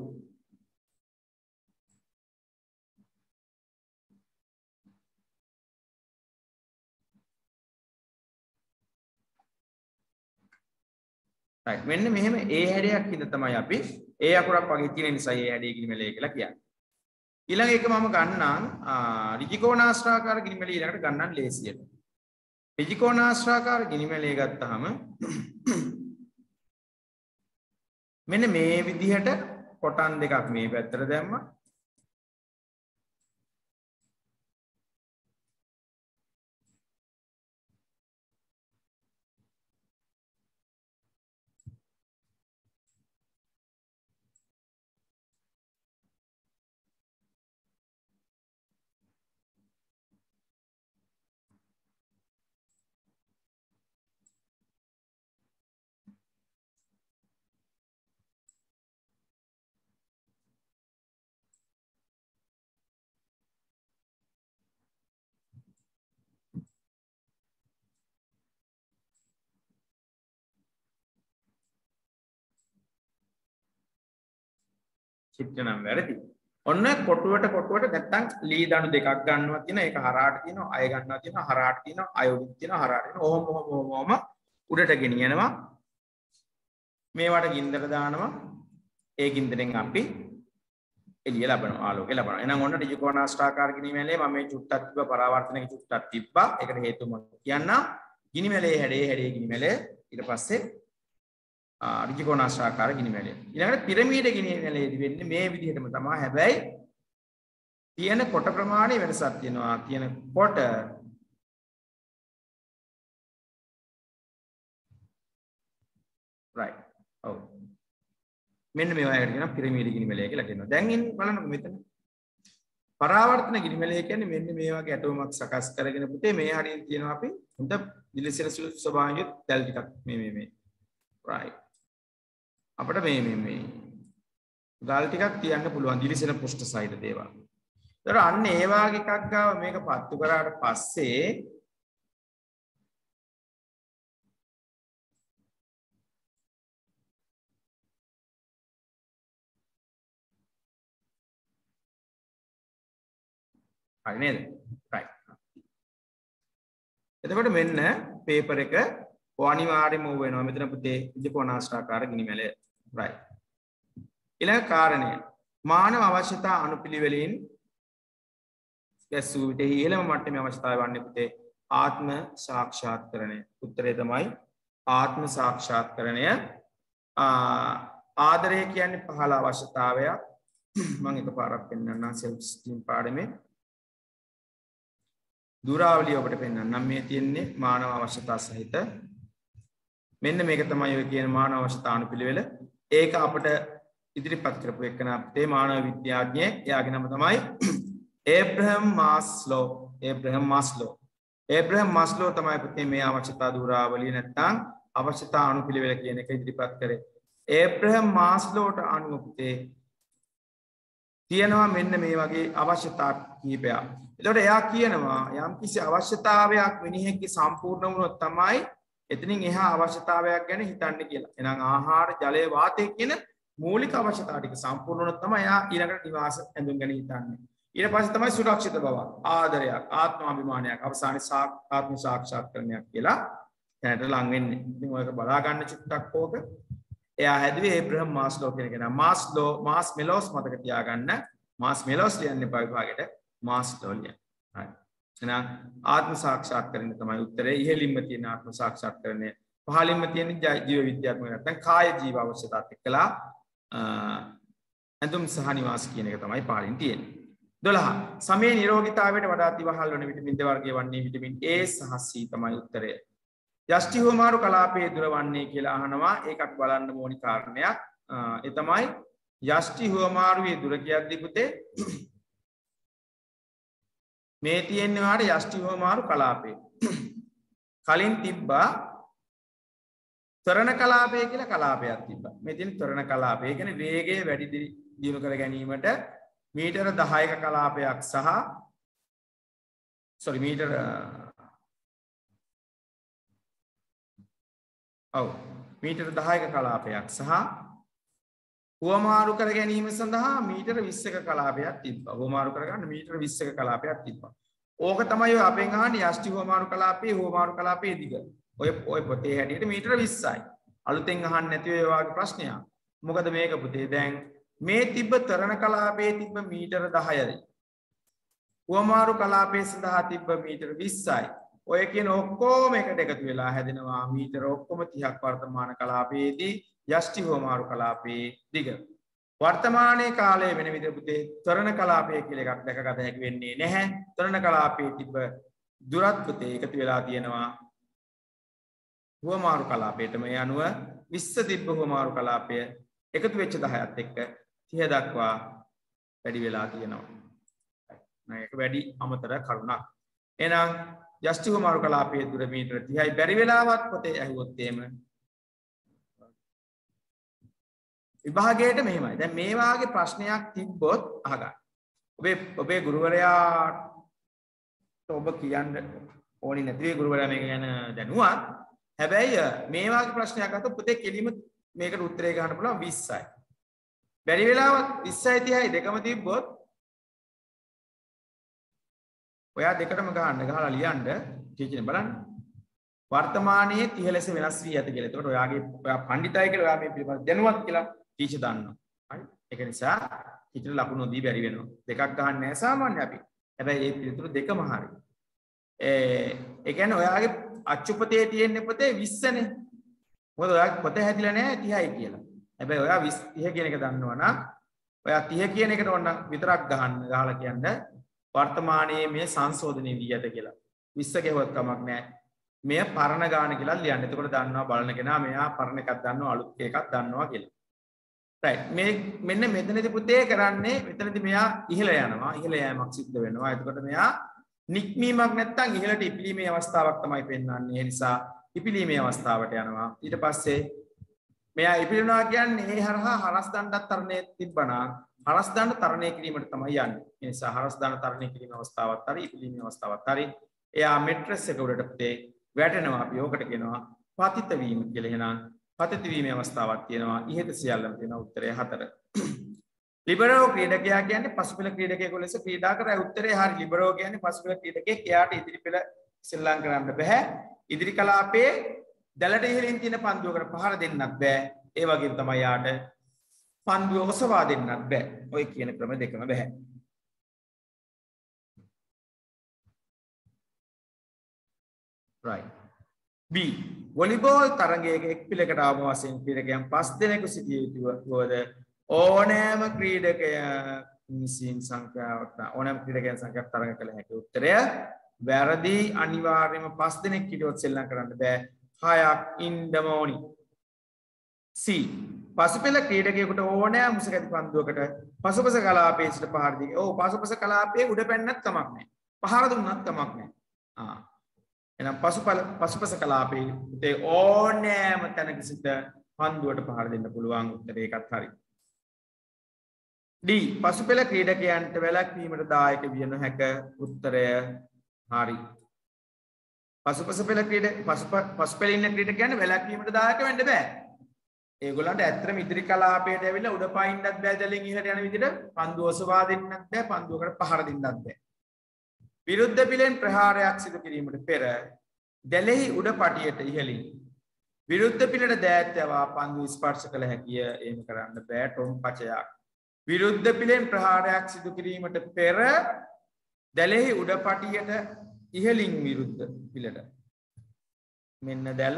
right මෙන්න මෙහෙම ඒ හැඩයක් හින්දා තමයි අපි ඒ අකුරක් වගේ තියෙන නිසා ඒ හැඩය ගිනිමැලේ කියලා කියන්නේ. ඊළඟ එක මම ගන්නම් ඍජුකෝණාශ්‍රාකාර ගිනිමැලේ ඊළඟට ගන්නම් ලේසියට. ඍජුකෝණාශ්‍රාකාර ගිනිමැලේ ගත්තාම මෙන්න මේ විදිහට කොටන් දෙකක් මේ පැත්තට දැම්මා. චිත්‍ර නම් වැරදි. ඔන්න කොටුවට කොටුවට නැත්තම් ලී දණු දෙකක් ගන්නවා තියෙනවා. ඒක හරහාට තියෙනවා, අය ගන්නවා තියෙනවා, හරහාට තියෙනවා, අය උඩින් තියෙනවා, හරහාට තියෙනවා. ඔහොම ඔහොම ඔහොම උඩට ගෙනියනවා. මේවට ගින්දර දානවා. ඒ ගින්දරෙන් අපි එළිය ලබනවා, ආලෝකය ලබනවා. එහෙනම් ඔන්න ඍජුකෝණාශ්‍රාකාර ගිනිමැලේ මම මේ චුට්ටක් තිබ්බා, පරාවර්තනක චුට්ටක් තිබ්බා. ඒකට හේතුව මම කියන්නම්. ගිනිමැලේ හැඩේ හැඩේ ගිනිමැලේ ඊට පස්සේ ඍජුකෝණාශ්‍රාකාර ගිනිමැලේ. ඊළඟට පිරමීඩ ගිනිමැලේදී වෙන්නේ මේ විදිහටම තමයි. හැබැයි තියෙන කොට ප්‍රමාණය වෙනසක් තියෙනවා. තියෙන කොට right. ඔව්. මෙන්න මේ වගේ කියනවා පිරමීඩ ගිනිමැලේ කියලා කියනවා. දැන් ඉන්න බලන්නකො මෙතන. පරාවර්තන ගිනිමැලේ කියන්නේ මෙන්න මේ වගේ ඇටෝමක් සකස් කරගෙන පුතේ මේ හරියට තියෙනවා අපි හොඳ දිලිසෙන ස්වභාවයෙන් දැල් ටිකක් මේ මේ මේ right. අපිට මේ මේ මේ ගල් ටිකක් තියන්න පුළුවන් දිලිසෙන පෘෂ්ඨ සහිත දේවල්. ඒතර අන්න ඒ වාගේ එකක් ගාව මේක පත්තු කරාට පස්සේ හරි නේද? right. එතකොට මෙන්න පේපර් එක අනිවාර්යයෙන්ම ඕව වෙනවා. මෙතන පුතේ ඍජුකෝණාශ්‍රාකාර ගිනිමැලේ right. ඊළඟ කාරණය මානව අවශ්‍යතා අනුපිළිවෙලින් ගැසූ විට ඉහළම මට්ටමේ අවශ්‍යතාවය වන්නේ පුතේ ආත්ම සාක්ෂාත්කරණය. උත්තරේ තමයි ආත්ම සාක්ෂාත්කරණය. ආදරය කියන්නේ පහළ අවශ්‍යතාවයක්. මම එකපාරක් පෙන්නන්නම් self esteem පාඩමේ දුරාවලිය ඔබට පෙන්නන්නම්. මේ තියෙන්නේ මානව අවශ්‍යතා සහිත. මෙන්න මේක තමයි ඔය කියන මානව අවශ්‍යතා අනුපිළිවෙල. ඒක අපිට ඉදිරිපත් කරපු එකන අපේ මානව විද්‍යාඥයෙක්. එයාගේ නම තමයි Abraham Maslow. Abraham Maslow. Abraham Maslow තමයි පුතේ මේ අවශ්‍යතා දුරාවලිය නැත්නම් අවශ්‍යතා අනුපිළිවෙල කියන එක ඉදිරිපත් කරේ. ඒබ්‍රහම් මාස්ලෝට අනුව පුතේ තියෙනවා මෙන්න මේ වගේ අවශ්‍යතා කිහිපයක්. එතකොට එයා කියනවා යම් කිසි අවශ්‍යතාවයක් මිනිහෙක්ගේ සම්පූර්ණ වුණොත් තමයි එතනින් එහා අවශ්‍යතාවයක් ගැන හිතන්න කියලා. එහෙනම් ආහාර, ජලය, වාතය කියන මූලික අවශ්‍යතා ටික සම්පූර්ණ වුණොත් තමයි එයා ඊළඟට නිවාස ඇඳුම් ගැන හිතන්නේ. ඊට පස්සේ තමයි සුරක්ෂිත බව, ආදරයක්, ආත්මාභිමානයක්, අවසානයේ ආත්ම සාක්ෂාත්කරණයක් කියලා දැනට ලං වෙන්නේ. ඉතින් ඔයක බලා ගන්න චුට්ටක් ඕක. එයා හැදුවේ ඒබ්‍රහම් මාස්ලෝ කියන කෙනා. මාස්ලෝ මාස් මෙලෝස් මතක තියාගන්න. මාස් මෙලෝස් ලියන්න එපා විභාගෙට. මාස්ලෝ ලියන්න. හරි. එහෙනම් ආත්ම සාක්ෂාත්කරණය තමයි උත්තරේ. ඉහළින්ම තියෙන ආත්ම සාක්ෂාත්කරණය. පහළින්ම තියෙන ජීව විද්‍යාත්මක නැත්නම් කාය ජීව අවශ්‍යතාත් එක්කලා ඇඳුම් සහ නිවාස කියන එක තමයි පහළින් තියෙන්නේ. දොළහ. සමේ නිරෝගීතාවයට වඩා ඉවහල් වන විටමින් ද වර්ගයේ වන්නේ විටමින් A සහ C තමයි උත්තරය. යෂ්ටි හුවමාරු කලාපයේ දුර වන්නේ කියලා අහනවා. ඒක අපි බලන්න ඕනි කාරණයක්. ඒ තමයි යෂ්ටි හුවමාරුවේ දුර කියද්දී පුතේ මේ තියෙන්නේ වාට යෂ්ටි හුවමාරු කලාපය. කලින් තිබ්බා තරණ කලාපය කියලා කලාපයක් තිබ්බා. මේ තියෙන තරණ කලාපය. ඒ කියන්නේ වේගය වැඩි දියුණු කර ගැනීමට මීටර දහයක කලාපයක් සහ sorry මීටර ඔව් මීටර දහයක කලාපයක් සහ හුවමාරු කර ගැනීම සඳහා මීටර විස්සක කලාපයක් තිබ්බා. හුවමාරු කර ගන්න මීටර විස්සක කලාපයක් තිබ්බා. ඕක තමයි ඔය අපෙන් අහන්නේ යෂ්ටි හුවමාරු කලාපයේ හුවමාරු කලාපයේ දිග. ඔය ඔය පොතේ හැටියට මීටර විස්සයි. අලුතෙන් අහන්න නැති ඒ වගේ ප්‍රශ්නයක්. මොකද මේක පුතේ දැන් මේ තිබ්බ තරණ කලාපයේ තිබ්බ මීටර දහයයි. හුවමාරු කලාපයේ සඳහා තිබ්බ මීටර විස්සයි. ඔය කියන ඔක්කොම එකට එකතු වෙලා හැදෙනවා මීටර ඔක්කොම තිහක් වර්තමාන කලාපයේදී යෂ්ටි හුවමාරු කලාපයේ දිග. වර්තමානයේ කාලයේ වෙන විදිහ පුතේ තරණ කලාපය කියලා එකක් දැකගත හැකි වෙන්නේ නැහැ. තරණ කලාපයේ තිබ්බ දුරත් පුතේ එකතු වෙලා තියෙනවා හුවමාරු කලාපයට. මේ අනුව විස්ස තිබ්බ හුවමාරු කලාපය එකතු වෙච්ච දහයත් එක්ක තිහ දක්වා වැඩි වෙලා තියෙනවා. මේක වැඩි අමතර කරුණක්. එහෙනම් යෂ්ටි හුවමාරු කලාපයේ දුර මීටර තිහයි බැරි වෙලාවත් පොතේ ඇහුවොත් එහෙම විභාගයට මෙහෙමයි. දැන් මේ වාගේ ප්‍රශ්නයක් තිබ්බොත් අහගන්න. ඔබේ ඔබේ ගුරුවරයාට ඔබ කියන්න ඕනි නැති ගුරුවරයා මේක ගැන දැනුවත්. හැබැයි මේ වාගේ ප්‍රශ්නයක් අහතොත් පුතේ කෙලිම මේකට උත්තරේ ගන්න පුළුවන් විස්සයි. බැරි වෙලාවත් විස්සයි තිහයි දෙකම තිබ්බොත් ඔයා දෙකටම ගන්න ගහලා ලියන්න ටීචර්නේ බලන්න. වර්තමානයේ තිහ ලෙස වෙනස් වී ඇත කියලා. එතකොට ඔයාගේ ඔයා පඬිතයි කියලා ඔයා මේ පිළිබඳ දැනුවත් කියලා ටීචර් දන්නවා. හරි. ඒක නිසා ටීචර් ලකුණු දී බැරි වෙනවා. දෙකක් ගහන්නේ නැහැ සාමාන්‍ය අපි. හැබැයි මේ පිළිතුරු දෙකම හරි. ඒ ඒ කියන්නේ ඔයාගේ අච්චුපතේ තියෙන පොතේ විස්සනේ. මොකද ඔයාගේ පොතේ හැදිලා නැහැ තිහයි කියලා. හැබැයි ඔයා විස්ස තිහ කියන එක දන්නවනම් ඔයා තිහ කියන එකට ඕන විතරක් ගහන්න ගහලා කියන්නේ වර්තමානයේ මේ සංශෝධනය වී ඇත කියලා. විස්ස ගෙවුවත් කමක් නැහැ. මෙය පරණ ගාන කියලා ලියන්න. එතකොට දන්නවා බලන කෙනා මෙයා පරණ එකක් දන්නවා අලුත් එකක් දන්නවා කියලා. right මේ මෙන්න මෙතනදී පුතේ කරන්නේ මෙතනදී මෙයා ඉහළ යනවා. ඉහළ යෑමක් සිද්ධ වෙනවා. එතකොට මෙයා නික්මීමක් නැත්තම් ඉහළට ඉපිලීමේ අවස්ථාවක් තමයි පෙන්වන්නේ. ඒ නිසා ඉපිලීමේ අවස්ථාවට යනවා. ඊට පස්සේ මෙයා ඉපිලනවා කියන්නේ ඒ හරහා හරස් දණ්ඩක් තරණය තිබ්බනා හරස් දණ්ඩ තරණය කිරීමට තමයි යන්නේ. ඒ නිසා හරස් දණ්ඩ තරණය කිරීමේ අවස්ථාවක් හරි ඉපිලීමේ අවස්ථාවක් හරි එයා මෙට්‍රස් එක උඩට පුතේ වැටෙනවා. අපි ඕකට කියනවා පතිත වීම කියලා. එහෙනම් පතිත වීමේ අවස්ථාවක් තියෙනවා. ඉහත සියල්ලම තියෙනවා උත්තරය හතර. ලිබරෝ ක්‍රීඩකයා කියන්නේ පසුපෙළ ක්‍රීඩකයෙකු ලෙස ක්‍රීඩා කරයි. උත්තරේ හරි. ලිබරෝ කියන්නේ පසුපෙළ ක්‍රීඩකයෙක්. එයාට ඉදිරි පෙළ සෙල්ලම් කරන්න බෑ. ඉදිරි කලාපයේ දැලට ඉහළින් තියෙන පන්දුවකට පහර දෙන්නත් බෑ. ඒ වගේම තමයි යාට පන්දුව ඔසවා දෙන්නත් බෑ. ඔය කියන ක්‍රම දෙකම බෑ. right B වොලිබෝල් තරගයක එක් පිළකට ආම වශයෙන් ක්‍රීඩකයන් පස් දෙනෙකු සිටිය යුතුවද ඕනෑම ක්‍රීඩකයා විසින් සංඛ්‍යාවක් ඕනෑම ක්‍රීඩකයන් සංඛ්‍යාවක් තරග කළ හැකි. උත්තරය වැරදි. අනිවාර්යයෙන්ම පස් දෙනෙක් හිටියොත් සෙල්ලම් කරන්න බෑ. හයක් ඉන්නම ඕනි. C පසුපෙළ ක්‍රීඩකයෙකුට ඕනෑම මුසකැති පන්දුවකට පසුපස කලාපයේ සිට පහර දී. ඔව් පසුපස කලාපයේ උඩ පැන්නත් කමක් නැහැ. පහර දුන්නත් කමක් නැහැ. ආ එහෙනම් පසුපල පසුපස කලාපයේ ඕනෑම තැනක සිට පන්දුවට පහර දෙන්න පුළුවන්. උත්තරේ ඒකත් හරි. D පසුපෙළ ක්‍රීඩකයන්ට වැළැක්වීමට දායක විය නොහැක. උත්තරය හරි. පසුපස පෙළ ක්‍රීඩ පසුපෙළ ඉන්න ක්‍රීඩකයන්ට වැළැක්වීමට දායක වෙන්න බෑ. ඒගොල්ලන්ට ඇත්තටම ඉදිරි කලාපයට ඇවිල්ලා උඩ පයින්නත් බෑ. දැලින් ඉහළට යන විදිහට පන්දුව ඔසවා දෙන්නත් බෑ. පන්දුවකට පහර දෙන්නත් බෑ. විරුද්ධ පිලෙන් ප්‍රහාරයක් සිදු කිරීමට පෙර දැලෙහි උඩ පටියට ඉහළින් විරුද්ධ පිලට දෑත් යවා පන්දුව ස්පර්ශ කළ හැකිය. එහෙම කරන්න බෑ. ටොම් පචයක්. විරුද්ධ පිලෙන් ප්‍රහාරයක් සිදු කිරීමට පෙර දැලෙහි උඩ පටියට ඉහළින් විරුද්ධ පිලට මෙන්න දැල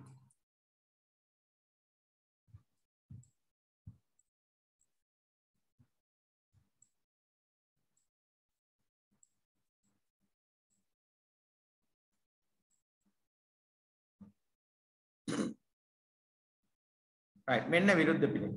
right මෙන්න විරුද්ධ පිළ.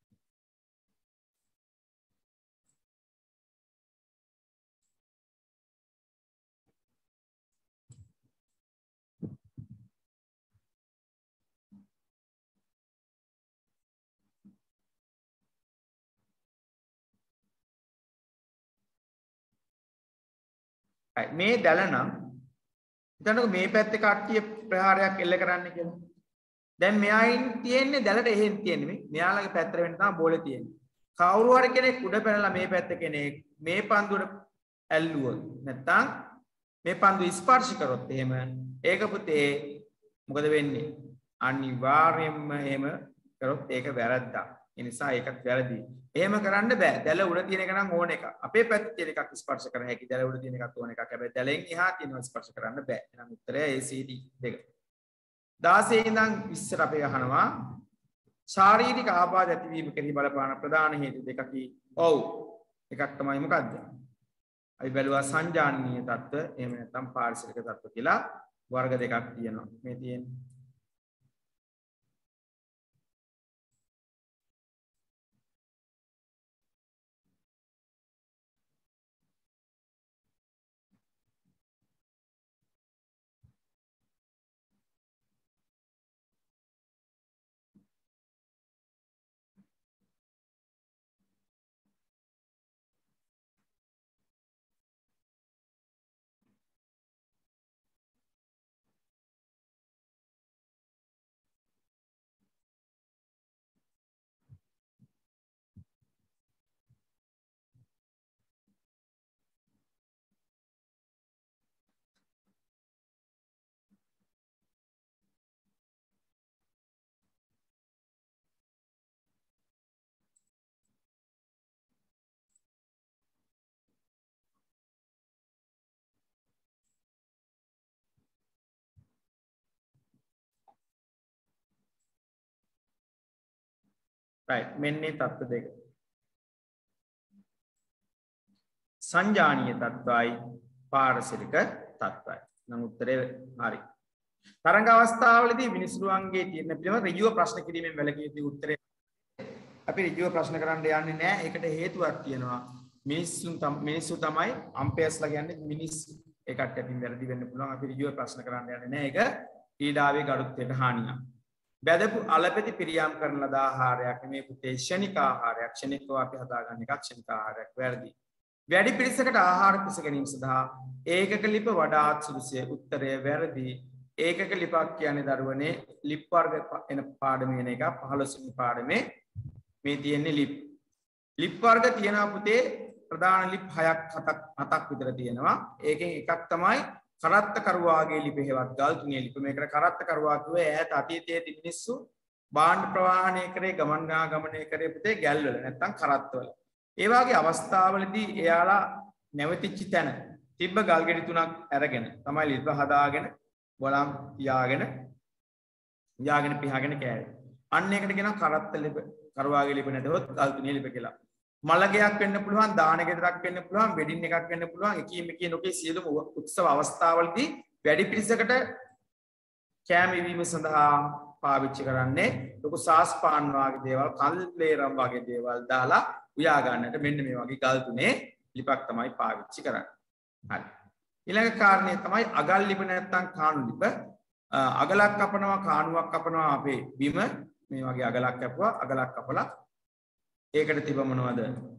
right මේ දැල නම් හිතන්නකෝ මේ පැත්තේ කට්ටිය ප්‍රහාරයක් එල්ල කරන්න කියලා. දැන් මෙයායින් තියෙන්නේ දැලට එහෙන් තියෙන්නේ මේ මෙයාලගේ පැත්තට වෙන්න තමයි බෝලේ තියෙන්නේ. කවුරු හරි කෙනෙක් උඩ පැනලා මේ පැත්ත කෙනෙක් මේ පන්දුවට ඇල්ලුවොත් නැත්තම් මේ පන්දුව ස්පර්ශ කරොත් එහෙම ඒක පුතේ මොකද වෙන්නේ? අනිවාර්යයෙන්ම එහෙම කරොත් ඒක වැරද්දක්. ඒ නිසා ඒකත් වැරදි. එහෙම කරන්න බෑ. දැල උඩ තියෙන එක නම් ඕන එක. අපේ පැත්තේ තියෙන එකක් ස්පර්ශ කර හැකි. දැල උඩ තියෙන එකත් ඕන එකක්. හැබැයි දැලෙන් එහා තියෙනව ස්පර්ශ කරන්න බෑ. එහෙනම් උත්තරය A C D දෙක. දාසයේ ඉඳන් විස්සට අපි අහනවා ශාරීරික ආබාධ ඇතිවීම කෙරෙහි බලපාන ප්‍රධාන හේතු දෙකකි. ඔව්. එකක් තමයි මොකද්ද? අපි බැලුවා සංජානනීය තත්ත්ව එහෙම නැත්නම් පාරිසරික තත්ත්ව කියලා වර්ග දෙකක් තියෙනවා. මේ තියෙන්නේ right මෙන්න මේ තත්ත්ව දෙක. සංජානීය තත්ත්වයි පාරිසරික තත්ත්වයි. නම් උත්තරේ හරි. තරංග අවස්ථාවලදී විනිසුරුවන්ගේ තියෙන පිළිවෙල ඍජුව ප්‍රශ්න කිරීමෙන් වැළකී යුතු උත්තරේ අපි ඍජුව ප්‍රශ්න කරන්න යන්නේ නැහැ. ඒකට හේතුවක් තියෙනවා. මිනිස්සුන් මිනිස්සු තමයි අම්පයර්ස්ලා කියන්නේ මිනිස්සු. ඒකට ඇතින් වැරදි වෙන්න පුළුවන්. අපි ඍජුව ප්‍රශ්න කරන්න යන්නේ නැහැ. ඒක ක්‍රීඩාවේ ගරුත්වයට හානියක්. බැදපු අලපෙති පිරියම් කරන ලද ආහාරයක් මේ පුතේ ක්ෂණික ආහාරයක්. ක්ෂණිකව අපි හදාගන්න එකක් ක්ෂණික ආහාරයක්. වැරදි. වැඩි පිරිසකට ආහාර පිස ගැනීම සඳහා ඒකක ලිප වඩාත් සුදුසුය. උත්තරය වැරදි. ඒකක ලිපක් කියන්නේ දරුවනේ ලිප් වර්ග එන පාඩමේ එන එක පහළොස් වෙනි පාඩමේ මේ තියෙන්නේ ලිප්. ලිප් වර්ග තියෙනවා පුතේ ප්‍රධාන ලිප් හයක් හතක් හතක් විතර තියෙනවා. ඒකෙන් එකක් තමයි කරත්ත කරුවාගේ ලිප හේවත් ගල් තුනේ ලිප. මේකට කරත්ත කරුවා කිව්වේ ඈත අතීතයේදී මිනිස්සු භාණ්ඩ ප්‍රවාහනය කරේ ගමන් ගමනය කරේ පුතේ ගැල් වල නැත්තම් කරත්තවල. ඒ වගේ අවස්ථාවලදී එයාලා නැවතිච්ච තැන තිබ්බ ගල් ගෙඩි තුනක් අරගෙන තමයි ලිප හදාගෙන බලම් තියාගෙන තියාගෙන පිහාගෙන කෑවේ. අන්න ඒකට කියනවා කරත්ත ලිප කරුවාගේ ලිප නැදවොත් ගල් තුනේ ලිප කියලා. මලගයක් වෙන්න පුළුවන්, දාන ගෙදරක් වෙන්න පුළුවන්, වෙඩින් එකක් වෙන්න පුළුවන්. එකී මේකේ නොකේ සියලුම උත්සව අවස්ථාවලදී වැඩි පිරිසකට කෑම ඉවීම සඳහා පාවිච්චි කරන්නේ ලොකු සාස්පාන් වගේ දේවල්, කල්ලේරම් වගේ දේවල් දාලා උයා ගන්නට මෙන්න මේ වගේ ගල් තුනේ ලිපක් තමයි පාවිච්චි කරන්නේ. හරි. ඊළඟ කාරණේ තමයි අගල් ලිප නැත්තම් කාණු ලිප. අගලක් කපනවා, කාණුවක් කපනවා අපේ බිම මේ වගේ අගලක් කැපුවා, අගලක් කපලා ඒකට තිබ මොනවද?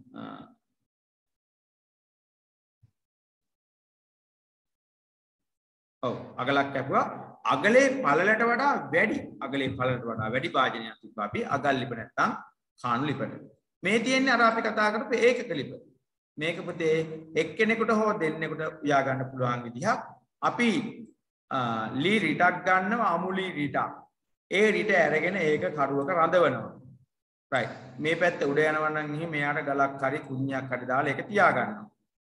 ඔව් අගලක් කැපුවා. අගලේ පළලට වඩා වැඩි අගලේ පළලට වඩා වැඩි භාජනයක් තිබ්බා අපි අගල් ලිප නැත්තම් කාණු ලිපට. මේ තියෙන්නේ අර අපි කතා කරපු ඒකක ලිප. මේක පුතේ එක්කෙනෙකුට හෝ දෙන්නෙකුට උයා ගන්න පුළුවන් විදිහක්. අපි ලී රිටක් ගන්නවා, අමු ලී රිටක්. ඒ රිට අරගෙන ඒක කරුවක රඳවනවා. right. මේ පැත්ත උඩ යනවා නම් මෙහි මෙයාට ගලක් හරි කුණ්‍යක් හරි දාලා ඒක තියා ගන්නවා.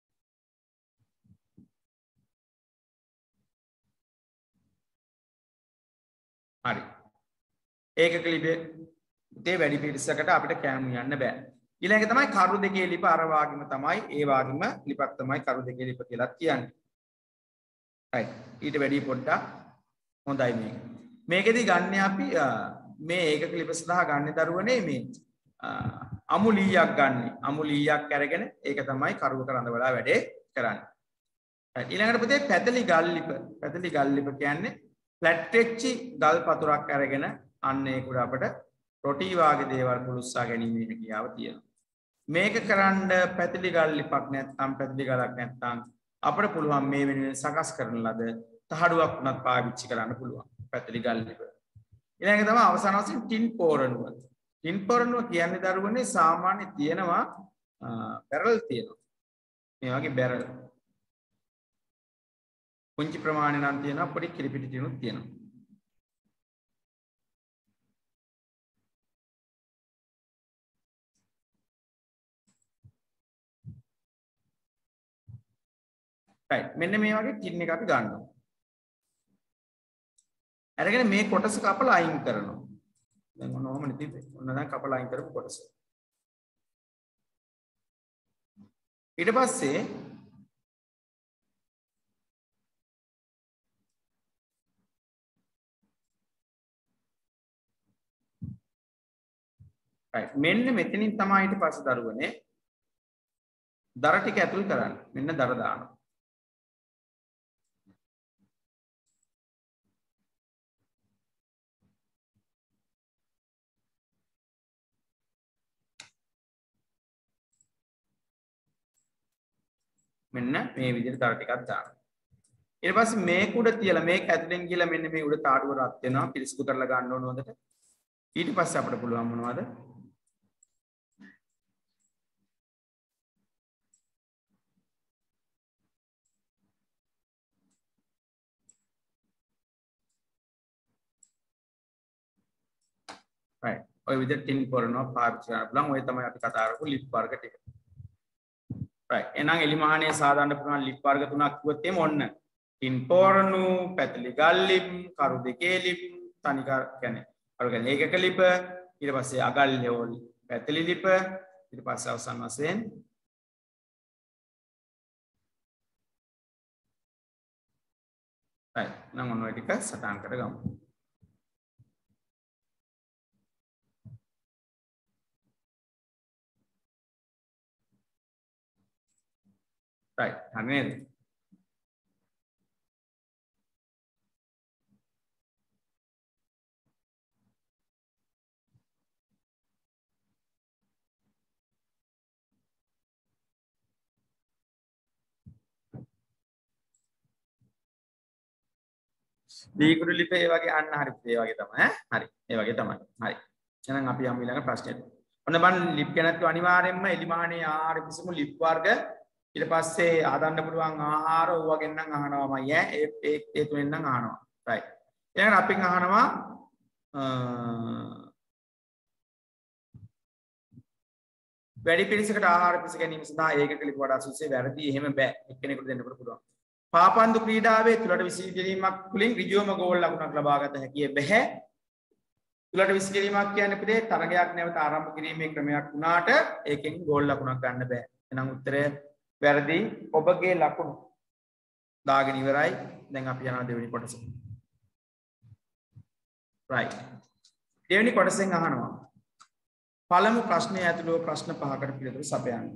හරි. ඒකක ලිපේ තේ වැඩි පිරිසකට අපිට කෑම යන්න බෑ. ඊළඟ තමයි කරු දෙකේ ලිප අර වාගෙම තමයි ඒ වාගෙම ලිපක් තමයි කරු දෙකේ ලිප කියලා කියන්නේ. right. ඊට වැඩි පොඩ්ඩක් හොඳයි මේක. මේකෙදි ගන්න අපි මේ ඒකක ලිප සඳහා ගන්න දරුවනේ මේ අමු ලීයක් ගන්න. අමු ලීයක් අරගෙන ඒක තමයි කරුවක රඳවලා වැඩේ කරන්නේ. right. ඊළඟට පුතේ පැතලි ගල් ලිප. පැතලි ගල් ලිප කියන්නේ ෆ්ලැට් වෙච්චි ගල් පතුරක් අරගෙන අන්න ඒක උඩ අපිට රොටි වාගේ දේවල් පුලුස්සා ගැනීමේ හැකියාව තියෙනවා. මේක කරන්න පැතලි ගල් ලිපක් නැත්නම් පැතලි ගලක් නැත්නම් අපිට පුළුවන් මේ වෙනුවෙන් සකස් කරන ලද තහඩුවක් උනත් පාවිච්චි කරන්න පුළුවන් පැතලි ගල් ලිප. ඊළඟ තමයි අවසාන වශයෙන් ටින් පෝරණුව. ටින් පෝරණුව කියන්නේ දරුවනේ සාමාන්‍ය තියෙනවා බැරල් තියෙනවා. මේ වගේ බැරල්. පුංචි ප්‍රමාණය නම් තියෙනවා, පොඩි කිරිපිටි ටිනුත් තියෙනවා. right මෙන්න මේ වගේ tin එක අපි ගන්නවා. අරගෙන මේ කොටස කපලා අයින් කරනවා. දැන් ඔන්න ඔහම නෙතියි. ඔන්න දැන් කපලා අයින් කරපු කොටස. ඊට පස්සේ right මෙන්න මෙතනින් තමයි ඊට පස්සේ දරුවනේ දර ටික ඇතුල් කරන්න. මෙන්න දර දානවා. මෙන්න මේ විදිහට දර ටිකක් දානවා. ඊට පස්සේ මේක උඩ තියලා මේක ඇතුලෙන් ගිහලා මෙන්න මේ උඩ තාඩුව රත් වෙනවා. පිරිසිදු කරලා ගන්න ඕන හොඳට. ඊට පස්සේ අපිට පුළුවන් මොනවද? right ඔය විදිහට ටින් කරනවා පාවිච්චි කරන්න පුළුවන්. ඔය තමයි අපි කතා කරපු ලිප් වර්ග ටික. right එහෙනම් එලිමහානේ සාදාන්න පුළුවන් ලිප් වර්ග තුනක් කිව්වොත් එimhe ඔන්න ටින් පොරණු, පැතලි ගල් ලිප්, කරු දෙකේ ලිප්, තනිකර කියන්නේ අර කියන්නේ ඒකක ලිප, ඊට පස්සේ අගල් හේවල් පැතලි ලිප, ඊට පස්සේ අවසන් වශයෙන් right නම් ඔන්න ඔය ටික සටහන් කරගමු. right හරි නේද? දීකුරු ලිප ඒ වගේ අන්න හරි ඒ වගේ තමයි ඈ හරි ඒ වගේ තමයි හරි එහෙනම් අපි යමු ඊළඟ ප්‍රශ්නෙට. ඔන්න බලන්න ලිප් ගැනත් අනිවාර්යෙන්ම එලිමහානේ ආහාර කිසිම ලිප් වර්ග ඊට පස්සේ ආදන්න පුළුවන් ආහාර ඕවගෙන් නම් අහනවාමයි ඈ ඒ ඒ ඒ තුනෙන් නම් අහනවා right ඊළඟට අපින් අහනවා වැඩි පිරිසකට ආහාර පිස ගැනීම සඳහා ඒකක ලිප වඩා සුදුසේ වැරදි එහෙම බෑ එක්කෙනෙකුට දෙන්න පුළුවන්. පාපන්දු ක්‍රීඩාවේ තුලට විසිකිරීමක් තුලින් ඍජුවම ගෝල් ලකුණක් ලබා ගත හැකිය බැහැ. තුලට විසිකිරීමක් කියන්නේ පුතේ තරගයක් නැවත ආරම්භ කිරීමේ ක්‍රමයක් වුණාට ඒකෙන් ගෝල් ලකුණක් ගන්න බෑ. එහෙනම් උත්තරය වැරදි. ඔබගේ ලකුණු දාගෙන ඉවරයි. දැන් අපි යනවා දෙවෙනි කොටසට. right. දෙවෙනි කොටසෙන් අහනවා. පළමු ප්‍රශ්නය ඇතුළු ප්‍රශ්න පහකට පිළිතුරු සපයන්න.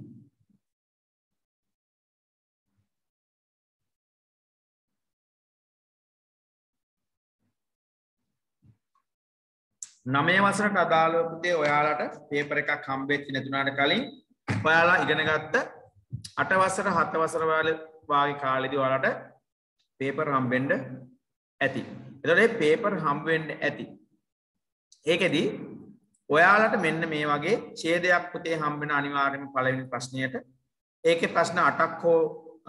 නවය වසරට අදාළව පුතේ ඔයාලට පේපර් එකක් හම්බෙච්ච නැතුණාට කලින් ඔයාලා ඉගෙන ගත්ත අට වසර හත වසර වාගේ කාලෙදී ඔයාලට පේපර් හම්බෙන්න ඇති. එතකොට මේ පේපර් හම්බ වෙන්න ඇති. ඒකෙදි ඔයාලට මෙන්න මේ වගේ ඡේදයක් පුතේ හම්බ වෙන අනිවාර්යයෙන්ම පළවෙනි ප්‍රශ්නයට. ඒකේ ප්‍රශ්න අටක් හෝ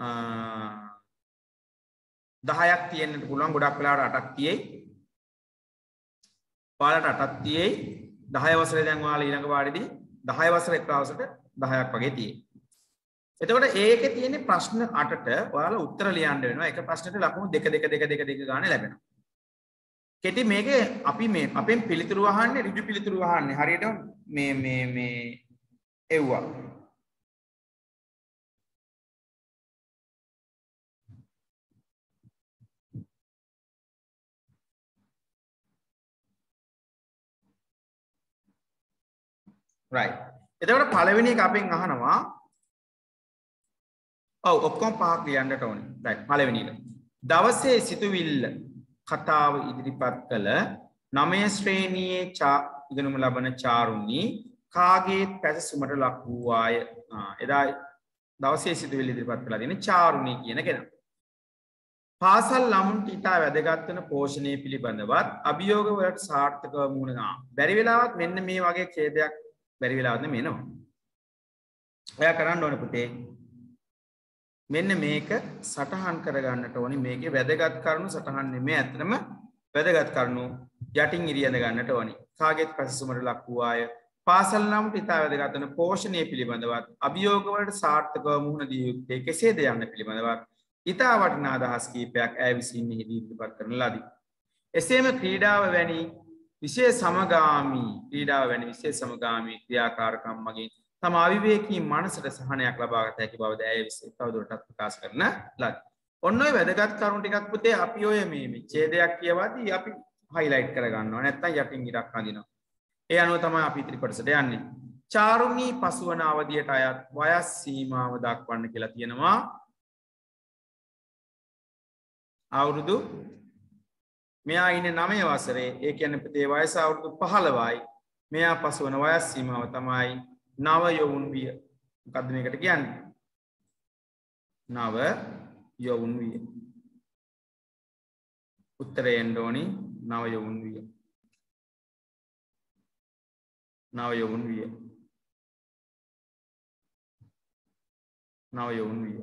දහයක් තියෙන්නත් පුළුවන්. ගොඩක් වෙලාවට අටක් තියෙයි. ඔයාලට අටක් තියෙයි. දහය වසරේ දැන් ඔයාලා ඊළඟ පාඩේදී දහය වසර එක් දවසට දහයක් වගේ තියෙයි. එතකොට ඒකේ තියෙන ප්‍රශ්න අටට ඔයාලා උත්තර ලියන්න වෙනවා. එක ප්‍රශ්නෙට ලකුණු දෙක දෙක දෙක දෙක දෙක ගානේ ලැබෙනවා. කෙටි මේකේ අපි මේ අපෙන් පිළිතුරු අහන්නේ ඍජු පිළිතුරු අහන්නේ. හරියට මේ මේ මේ එව්වා. right. එතකොට පළවෙනි එක අපෙන් අහනවා ඔව් ඔක්කොම පහක් ලියන්නට ඕනේ. right. පළවෙනි එක. දවසේ සිතුවිල්ල කතාව ඉදිරිපත් කළ නවය ශ්‍රේණියේ ඉගෙනුම ලබන චාරුණී කාගේ පැසසුමට ලක් වූවාය. එදා දවසේ සිතුවිල්ල ඉදිරිපත් කළා දෙන්නේ චාරුණී කියන කෙනා. පාසල් ළමුන්ට ඉතා වැදගත් වෙන පෝෂණය පිළිබඳවත් අභියෝග වලට සාර්ථකව මුහුණ දෙනවා. බැරි වෙලාවත් මෙන්න මේ වගේ ඡේදයක් බැරි වෙලාවත් නෙමෙයි එනවා. ඔයා කරන්න ඕනේ පුතේ මෙන්න මේක සටහන් කරගන්නට ඕනේ. මේකේ වැදගත් කරුණු සටහන් නෙමෙයි ඇත්තටම වැදගත් කරුණු යටින් ඉරියඳ ගන්නට ඕනේ. කාගේත් පැසසුමට ලක් වූාය. පාසල් ළමුන්ට ඉතා වැදගත් වෙන පෝෂණය පිළිබඳවත් අභියෝග වලට සාර්ථකව මුහුණ දිය යුත්තේ කෙසේද යන්න පිළිබඳවත් ඊතා වටිනා අදහස් කීපයක් ඈ විසින් මෙහිදී ඉදිරිපත් කරන ලදී. එසේම ක්‍රීඩාව වැනි විශේෂ සමගාමී ක්‍රීඩාව වැනි විශේෂ සමගාමී ක්‍රියාකාරකම් මගින් තම අවිවේකී මනසට සහනයක් ලබා ගත හැකි බවද ඈ විසින් තවදුරටත් ප්‍රකාශ කරන ලදී. ඔන්න ඔය වැදගත් කරුණු ටිකක් පුතේ අපි ඔය මේ විච්ඡේදයක් කියවදී අපි highlight කර ගන්නවා. නැත්නම් යටින් ඉරක් අඳිනවා. ඒ අනුව තමයි අපි ඉදිරි කොටසට යන්නේ. චාරුණී පසුවන අවධියට අයත් වයස් සීමාව දක්වන්න කියලා තියෙනවා. අවුරුදු මෙයා ඉන්නේ නවය වසරේ. ඒ කියන්නේ පුතේ වයස අවුරුදු පහළොවයි. මෙයා පසුවන වයස් සීමාව තමයි නව යොවුන් විය. මොකද්ද මේකට කියන්නේ? නව යොවුන් විය. උත්තරේ එන්න ඕනි නව යොවුන් විය. නව යොවුන් විය. නව යොවුන් විය.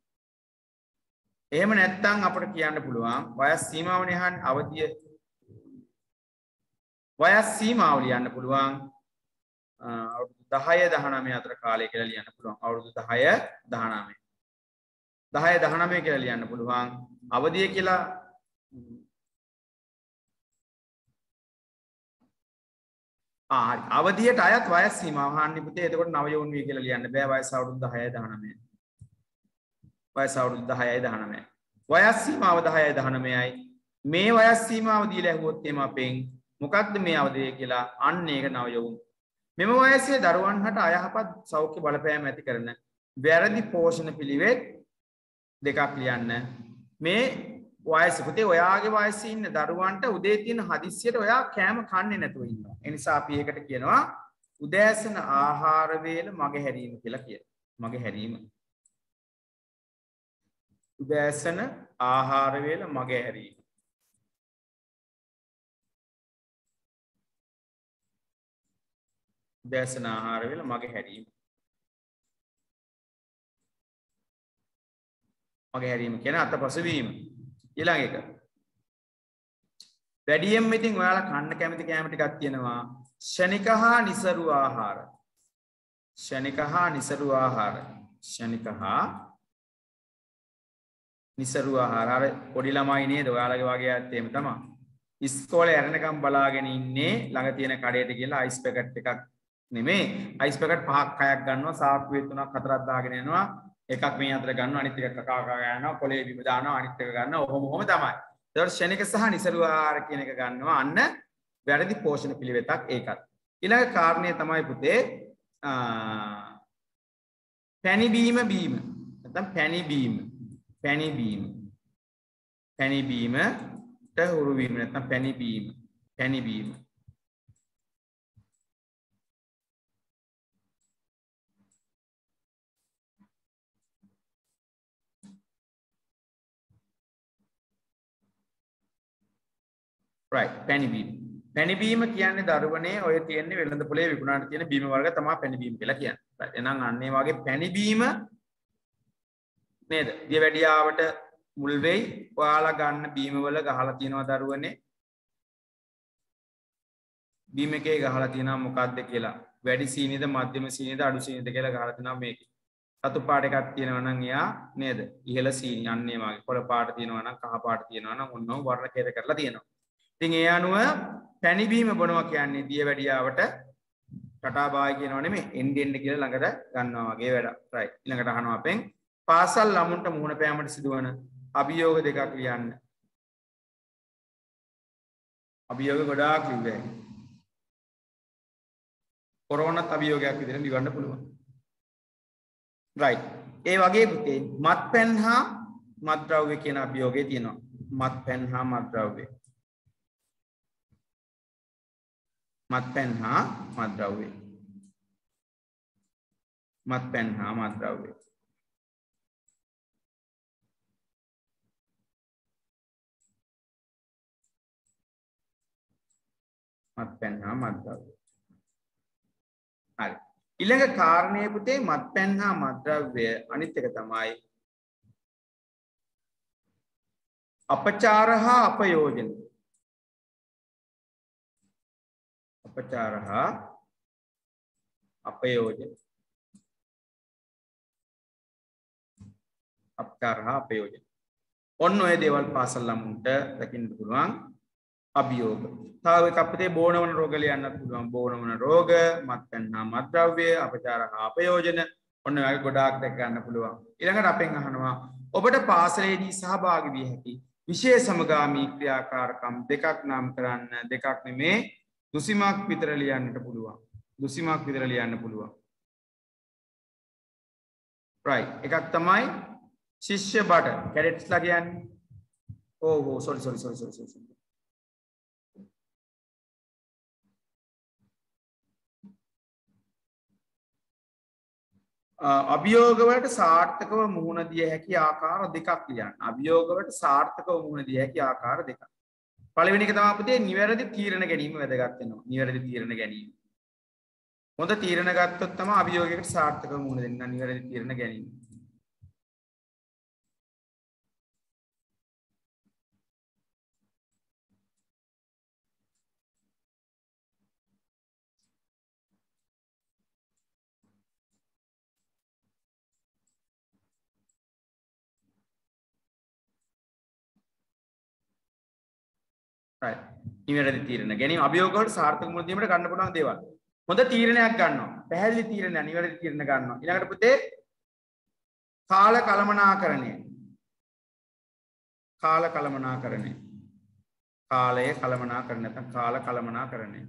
එහෙම නැත්නම් අපිට කියන්න පුළුවන් වයස් සීමාවනේ අහන්නේ අවධිය වයස් සීමාව ලියන්න පුළුවන් අවුරුදු දහය දහනවය අතර කාලය කියලා ලියන්න පුළුවන්. අවුරුදු දහය දහනවය. දහය දහනවය කියලා ලියන්න පුළුවන්. අවධිය කියලා ආ හරි. අවධියට අයත් වයස් සීමාව අහන්නේ පුතේ. එතකොට නව යොවුන් විය කියලා ලියන්න බෑ. වයස අවුරුදු දහය දහනවය. වයස අවුරුදු දහයයි දහනවයයි. වයස් සීමාව දහයයි දහනවයයි. මේ වයස් සීමාව දීලා ඇහුවොත් එම අපෙන් මොකක්ද මේ අවධිය කියලා අන්න ඒක නව යොවුන්. මෙම වයසේ දරුවන් හට අයහපත් සෞඛ්‍ය බලපෑම් ඇති කරන වැරදි පෝෂණ පිළිවෙත් දෙකක් ලියන්න. මේ වයස පුතේ ඔයාගේ වයසේ ඉන්න දරුවන්ට උදේ තියෙන හදිස්සියට ඔයා කෑම කන්නේ නැතුව ඉන්නවා. ඒ නිසා අපි ඒකට කියනවා උදෑසන ආහාර වේල මගහැරීම කියලා කියනවා. මගහැරීම. උදෑසන ආහාර වේල මගහැරීම. උදෑසන ආහාර වේල මගහැරීම. මගහැරීම කියන්නේ අතපසු වීම. ඊළඟ එක. වැඩියෙන්ම ඉතින් ඔයාලා කන්න කැමති කෑම ටිකක් තියෙනවා. ශනික හා නිසරු ආහාර. ශනික හා නිසරු ආහාර. ශනික හා නිසරු ආහාර. අර පොඩි ළමයි නේද? ඔයාලගේ වගේ අයත් එහෙම තමයි. ඉස්කෝලේ යරනකම් බලාගෙන ඉන්නේ ළඟ තියෙන කඩේට ගිහලා අයිස් පැකට් එකක් නෙමෙයි. අයිස් පැකට් පහක් හයක් ගන්නවා. සාක්කුවේ තුනක් හතරක් දාගෙන යනවා. එකක් මේ අතර ගන්නවා අනිත් එක කකා කකා යනවා. කොලේ බිම දානවා අනිත් එක ගන්නවා. ඔහොම ඔහොම තමයි. ඒතකොට ශනික සහ නිසරු ආහාර කියන එක ගන්නවා. අන්න වැරදි පෝෂණ පිළිවෙතක් ඒකත්. ඊළඟ කාරණේ තමයි පුතේ පැණි බීම බීම. නැත්නම් පැණි බීම. පැණි බීම. පැණි බීමට හුරු වීම නැත්නම් පැණි බීම. පැණි බීම. right පැණි බීම. පැණි බීම කියන්නේ දරුවනේ ඔය තියෙන්නේ වෙළඳ පොලේ විකුණන්න තියෙන බීම වර්ග තමයි පැණි බීම කියලා කියන්නේ. right එහෙනම් අන්න ඒ වගේ පැණි බීම නේද? දියවැඩියාවට මුල් වෙයි. ඔයාලා ගන්න බීම වල ගහලා තියෙනවා දරුවනේ. බීම එකේ ගහලා තියෙනවා මොකක්ද කියලා. වැඩි සීනිද මධ්‍යම සීනිද අඩු සීනිද කියලා ගහලා තියෙනවා මේකේ. රතු පාට එකක් තියෙනවා නම් එයා නේද? ඉහළ සීනි අන්න ඒ වගේ. කොළ පාට තියෙනවා නම් කහ පාට තියෙනවා නම් ඔන්නෝ වර්ණ කේත කරලා තියෙනවා. ඉතින් ඒ අනුව පැණි බීම බොනවා කියන්නේ දියවැඩියාවට ටටා බායි කියනවා නෙමෙයි එන්න එන්න කියලා ළඟට ගන්නවා වගේ වැඩක්. right ඊළඟට අහනවා අපෙන් පාසල් ළමුන්ට මුහුණ පෑමට සිදුවන අභියෝග දෙකක් ලියන්න. අභියෝග ගොඩාක් ලිව්වේ. කොරෝනාත් අභියෝගයක් විදිහට ලියන්න පුළුවන්. right ඒ වගේ පුතේ මත්පැන් හා මත්ද්‍රව්‍ය කියන අභියෝගය තියෙනවා. මත්පැන් හා මත්ද්‍රව්‍ය. මත්පැන් හා මත්ද්‍රව්‍ය. මත්පැන් හා මත්ද්‍රව්‍ය. මත්පැන් හා මත්ද්‍රව්‍ය. හරි. ඊළඟ කාරණේ පුතේ මත්පැන් හා මත්ද්‍රව්‍ය අනිත් එක තමයි අපචාර හා අපයෝජන. අපචාර හා අපයෝජන. අපචාර හා අපයෝජන. ඔන්න ඔය දේවල් පාසල් ළමුන්ට දකින්න පුළුවන් අභියෝග. තව එකක් අපිට බෝනවන රෝග ලියන්නත් පුළුවන්. බෝනවන රෝග, මත්පැන් හා මත්ද්‍රව්‍ය, අපචාර හා අපයෝජන. ඔන්න ඔය වගේ ගොඩාක් දැක ගන්න පුළුවන්. ඊළඟට අපෙන් අහනවා ඔබට පාසලේදී සහභාගී විය හැකි විශේෂ සමගාමී ක්‍රියාකාරකම් දෙකක් නම් කරන්න. දෙකක් නෙමේ දුසිමක් විතර ලියන්නට පුළුවන්. දුසිමක් විතර ලියන්න පුළුවන්. right. එකක් තමයි ශිෂ්‍ය බට කැඩෙට්ස්ලා කියන්නේ. ඕ ඕ sorry sorry sorry sorry sorry. අභියෝග වලට සාර්ථකව මුහුණ දිය හැකි ආකාර දෙකක් ලියන්න. අභියෝග වලට සාර්ථකව මුහුණ දිය හැකි ආකාර දෙකක්. පළවෙනි එක තමයි අපිට නිවැරදි තීරණ ගැනීම වැදගත් වෙනවා. නිවැරදි තීරණ ගැනීම. හොඳ තීරණ ගත්තොත් තමයි අභියෝගයකට සාර්ථකව මුහුණ දෙන්න. නිවැරදි තීරණ ගැනීම. right. නිවැරදි තීරණ ගැනීම අභියෝග වලට සාර්ථක මුහුණ දීමට ගන්න පුළුවන් දේවල්. හොඳ තීරණයක් ගන්නවා. පැහැදිලි තීරණයක්, නිවැරදි තීරණ ගන්නවා. ඊළඟට පුතේ කාල කළමනාකරණය. කාල කළමනාකරණය. කාලය කළමනාකරණය නැත්නම් කාල කළමනාකරණය.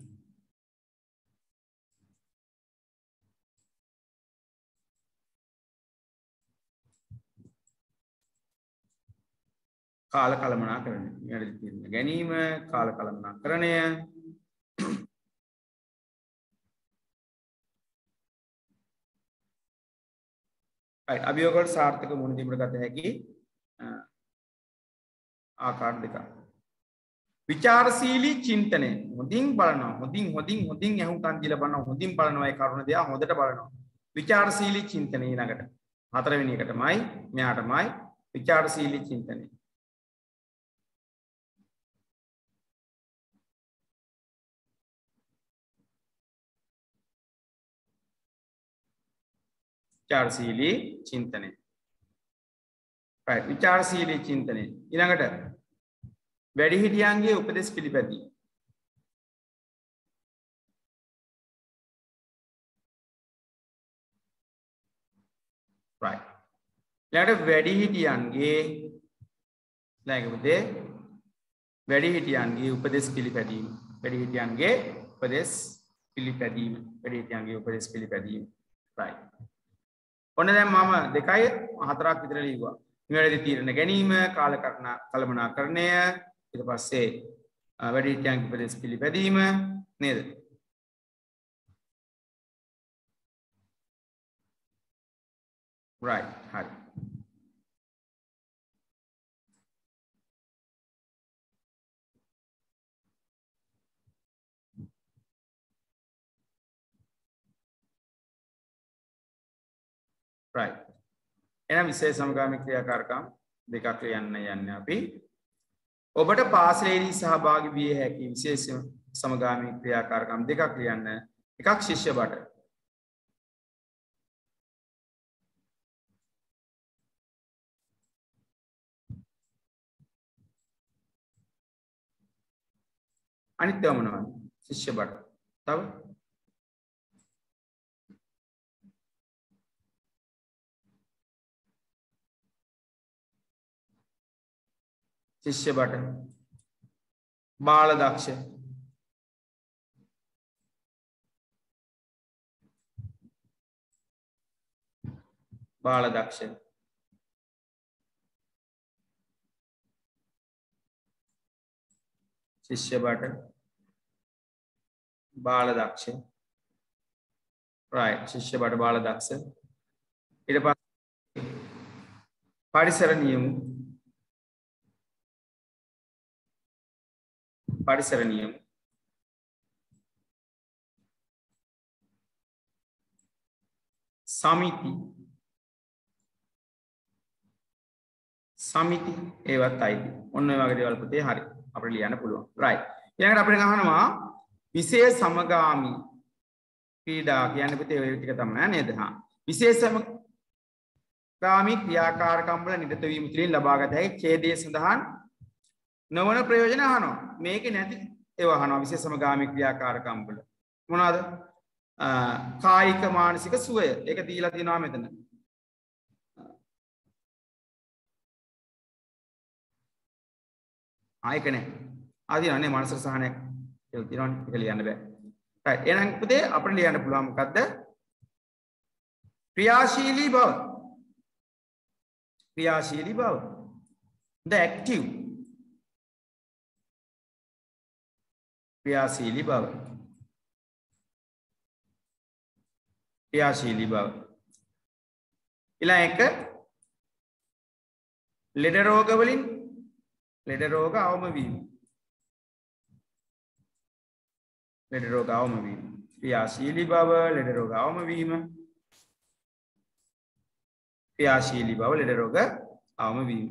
කාල කළමනාකරණය. නිවැරදි තීරණ ගැනීම, කාල කළමනාකරණය. right. අභියෝග වලට සාර්ථක මුහුණ දීමට ගත හැකි ආකාර දෙකක්. විචාරශීලී චින්තනය. හොඳින් බලනවා. හොඳින් හොඳින් හොඳින් අහුම්කම් දීලා බලනවා. හොඳින් බලනවා ඒ කරුණ දිහා හොඳට බලනවා. විචාරශීලී චින්තනය ඊළඟට. හතරවෙනි එකටමයි මෙයාටමයි විචාරශීලී චින්තනය. विचारशीली चिंतने right विचारशीली चिंतने ඊළඟට වැඩිහිටියන්ගේ උපදෙස් පිළිපැදීම right ඊළඟට වැඩිහිටියන්ගේ ඊළඟට වැඩිහිටියන්ගේ උපදෙස් පිළිපැදීම වැඩිහිටියන්ගේ උපදෙස් පිළිපැදීම වැඩිහිටියන්ගේ උපදෙස් පිළිපැදීම right ඔන්න දැන් මම දෙකයි හතරක් විතර ලියුවා. නිවැරදි තීරණ ගැනීම, කාල කළමනාකරණය, ඊට පස්සේ වැඩිහිටියන්ගේ උපදෙස් පිළිපැදීම නේද? right හරි. right එහෙනම් විශේෂ සමගාමී ක්‍රියාකාරකම් දෙකක් ලියන්න යන්නේ අපි. ඔබට පාසලේදී සහභාගී විය හැකි විශේෂ සමගාමී ක්‍රියාකාරකම් දෙකක් ලියන්න. එකක් ශිෂ්‍ය බට. අනිත් ඒවා මොනවද? ශිෂ්‍ය බට. තව शिष्य बट बाल दक्ष बाल दक्ष शिष्य बट बाल दक्ष राइट शिष्य बट बाल दक्ष ඊට පස්සේ පරිසර නියම परिसर नियम समिति समिति ඒවත් අයිති. ඔන්න ඔය වගේ දේවල් පුතේ හරි අපිට ලියන්න පුළුවන්. right. ඊළඟට අපිට අහනවා විශේෂ සමගාමී ක්‍රීඩා කියන්නේ පුතේ ඔය ටික තමයි නේද? හා. විශේෂ ගාමී ක්‍රියාකාරකම් වල නිරත වීම තුළින් ලබාගත හැකි ඡේදයේ සඳහන් නොවන ප්‍රයෝජන අහනවා. මේකේ නැති ඒවා අහනවා විශේෂම ගාමී ක්‍රියාකාරකම් වල. මොනවාද? කායික මානසික සුවය. ඒක දීලා තියෙනවා මෙතන. ආයක නැහැ. ආදීනනේ මානසික සහනයක් කියලා තියෙනවනේ. ඒක ලියන්න බෑ. right. එහෙනම් පුතේ අපිට ලියන්න පුළුවන් මොකද්ද? ක්‍රියාශීලී බව. ක්‍රියාශීලී බව. the active. ක්‍රියාශීලී බව. ක්‍රියාශීලී බව. ඊළඟ එක ලෙඩ රෝග වලින් ලෙඩ රෝග අවම වීම. ලෙඩ රෝග අවම වීම. ක්‍රියාශීලී බව ලෙඩ රෝග අවම වීම. ක්‍රියාශීලී බව ලෙඩ රෝග අවම වීම.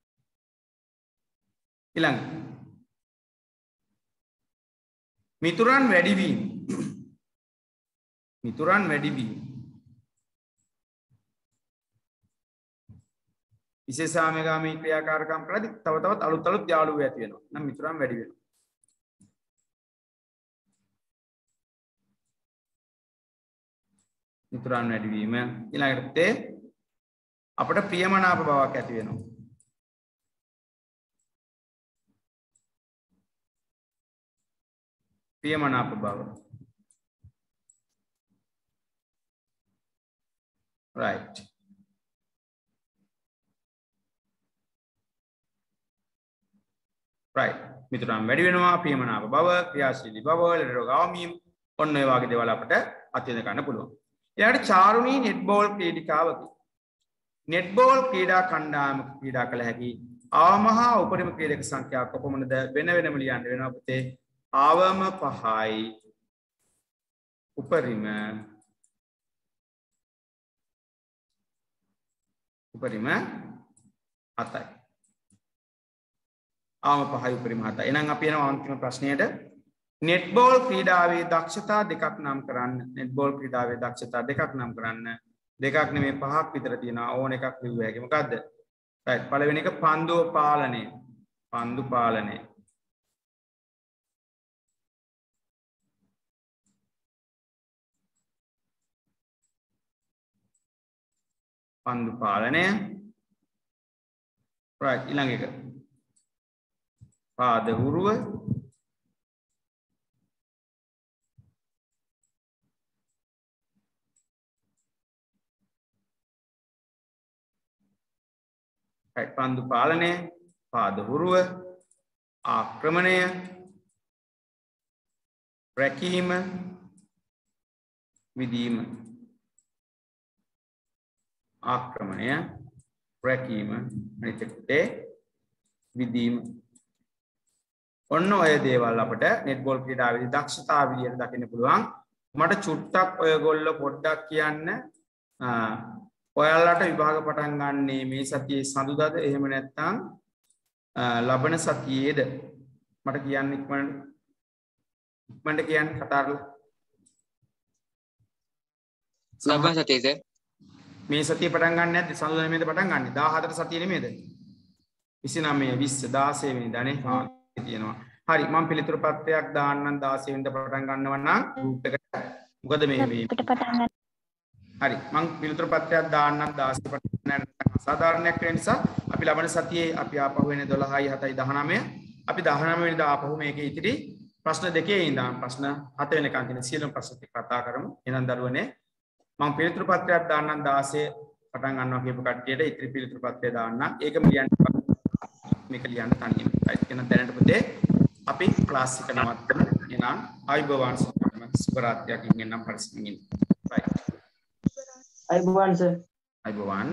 ඊළඟ මිතුරන් වැඩි වීම. මිතුරන් වැඩි වීම. විශේෂාමගාමී ක්‍රියාකාරකම් කරද්දී තව තවත් අලුත් අලුත් යාළුවෝ ඇති වෙනවා. නම් මිතුරන් වැඩි වෙනවා. මිතුරන් වැඩි වීම. ඊළඟට තේ අපට ප්‍රියමනාප බවක් ඇති වෙනවා. ප්‍රියමනාප බව. right. right. මිතුරන් වැඩි වෙනවා, ප්‍රියමනාප බව, ක්‍රියාශීලී බව, ලෙඩ රෝග අවම වීම. ඔන්න ඔය වගේ දේවල් අපිට අත්විඳ ගන්න පුළුවන්. ඊළඟට චාරුණී නෙට්බෝල් ක්‍රීඩිකාවකි. නෙට්බෝල් ක්‍රීඩා කණ්ඩායමක ක්‍රීඩා කළ හැකි අවම හා උපරිම ක්‍රීඩක සංඛ්‍යාව කොපමණද වෙන වෙනම ලියන්න වෙනවා පුතේ. අවම පහයි උපරිම උපරිම හතයි. අවම පහයි උපරිම හතයි. එහෙනම් අපි යනවා අන්තිම ප්‍රශ්නයට. නෙට්බෝල් ක්‍රීඩාවේ දක්ෂතා දෙකක් නම් කරන්න. නෙට්බෝල් ක්‍රීඩාවේ දක්ෂතා දෙකක් නම් කරන්න. දෙකක් නෙමෙයි පහක් විතර තියෙනවා. ඕන එකක් ලියුව හැකි. මොකද්ද? right. පළවෙනි එක පන්දුව පාලනය. පන්දු පාලනය. පන්දු පාලනය. right. ඊළඟ එක පාද හුරුව. right. පන්දු පාලනය, පාද හුරුව, ආක්‍රමණය, රැකීම, විදීම. ආක්‍රමණය, රැකීම, අනිතකේ විදීම. ඔන්න ඔය දේවල් අපිට නෙට්බෝල් ක්‍රීඩාවේදී දක්ෂතාව විදියට දකින්න පුළුවන්. මට චුට්ටක් ඔයගොල්ලෝ පොඩ්ඩක් කියන්න ඔයාලට විභාග පටන් ගන්නේ මේ සතියේ සඳුදාද එහෙම නැත්නම් ලබන සතියේද? මට කියන්න ඉක්මනට ඉක්මනට කියන්න කතා කරලා. ලබන සතියේද? මේ සතිය පටන් ගන්න නැද්ද? සඳුදා නෙමෙයිද පටන් ගන්නෙ? දාහතර සතිය නෙමෙයිද? විසිනමය විස්ස දාසය වෙනිදානේ. හා තියෙනවා. හරි මම පිළිතුරු පත්‍රයක් දාන්නම් දාසය වෙනිදා පටන් ගන්නවා නම් ගෲප් එකට. මොකද මේ මේ අපිට පටන් ගන්න. හරි මම පිළිතුරු පත්‍රයක් දාන්නම් දාසය පටන් ගන්න අසාධාරණයක් වෙන නිසා අපි ලබන සතියේ අපි ආපහු වෙන්නේ දොළහයි හතයි දහනවය. අපි දහනවය වෙනිදා ආපහු මේකේ ඉතිරි ප්‍රශ්න දෙකේ ඉඳන් ප්‍රශ්න හත වෙනකන් තියෙන සියලුම ප්‍රශ්න ටික කතා කරමු. එහෙනම් දරුවනේ මම පිළිතුරු පත්‍රයක් දාන්නම් දාසය පටන් ගන්නවා කියපු කට්ටියට ඉතිරි පිළිතුරු පත්‍රය දාන්නම්. ඒකම ලියන්න මේක ලියන්න තනියම. right. එහෙනම් දැනට පුතේ අපි ක්ලාස් එක නවත්තමු. එහෙනම් අයිබෝවන් සර්ම සුබරාත්‍රියකින් එන්නම් පරිස්සමින් ඉන්න. right. අයිබෝවන් සර්. අයිබෝවන්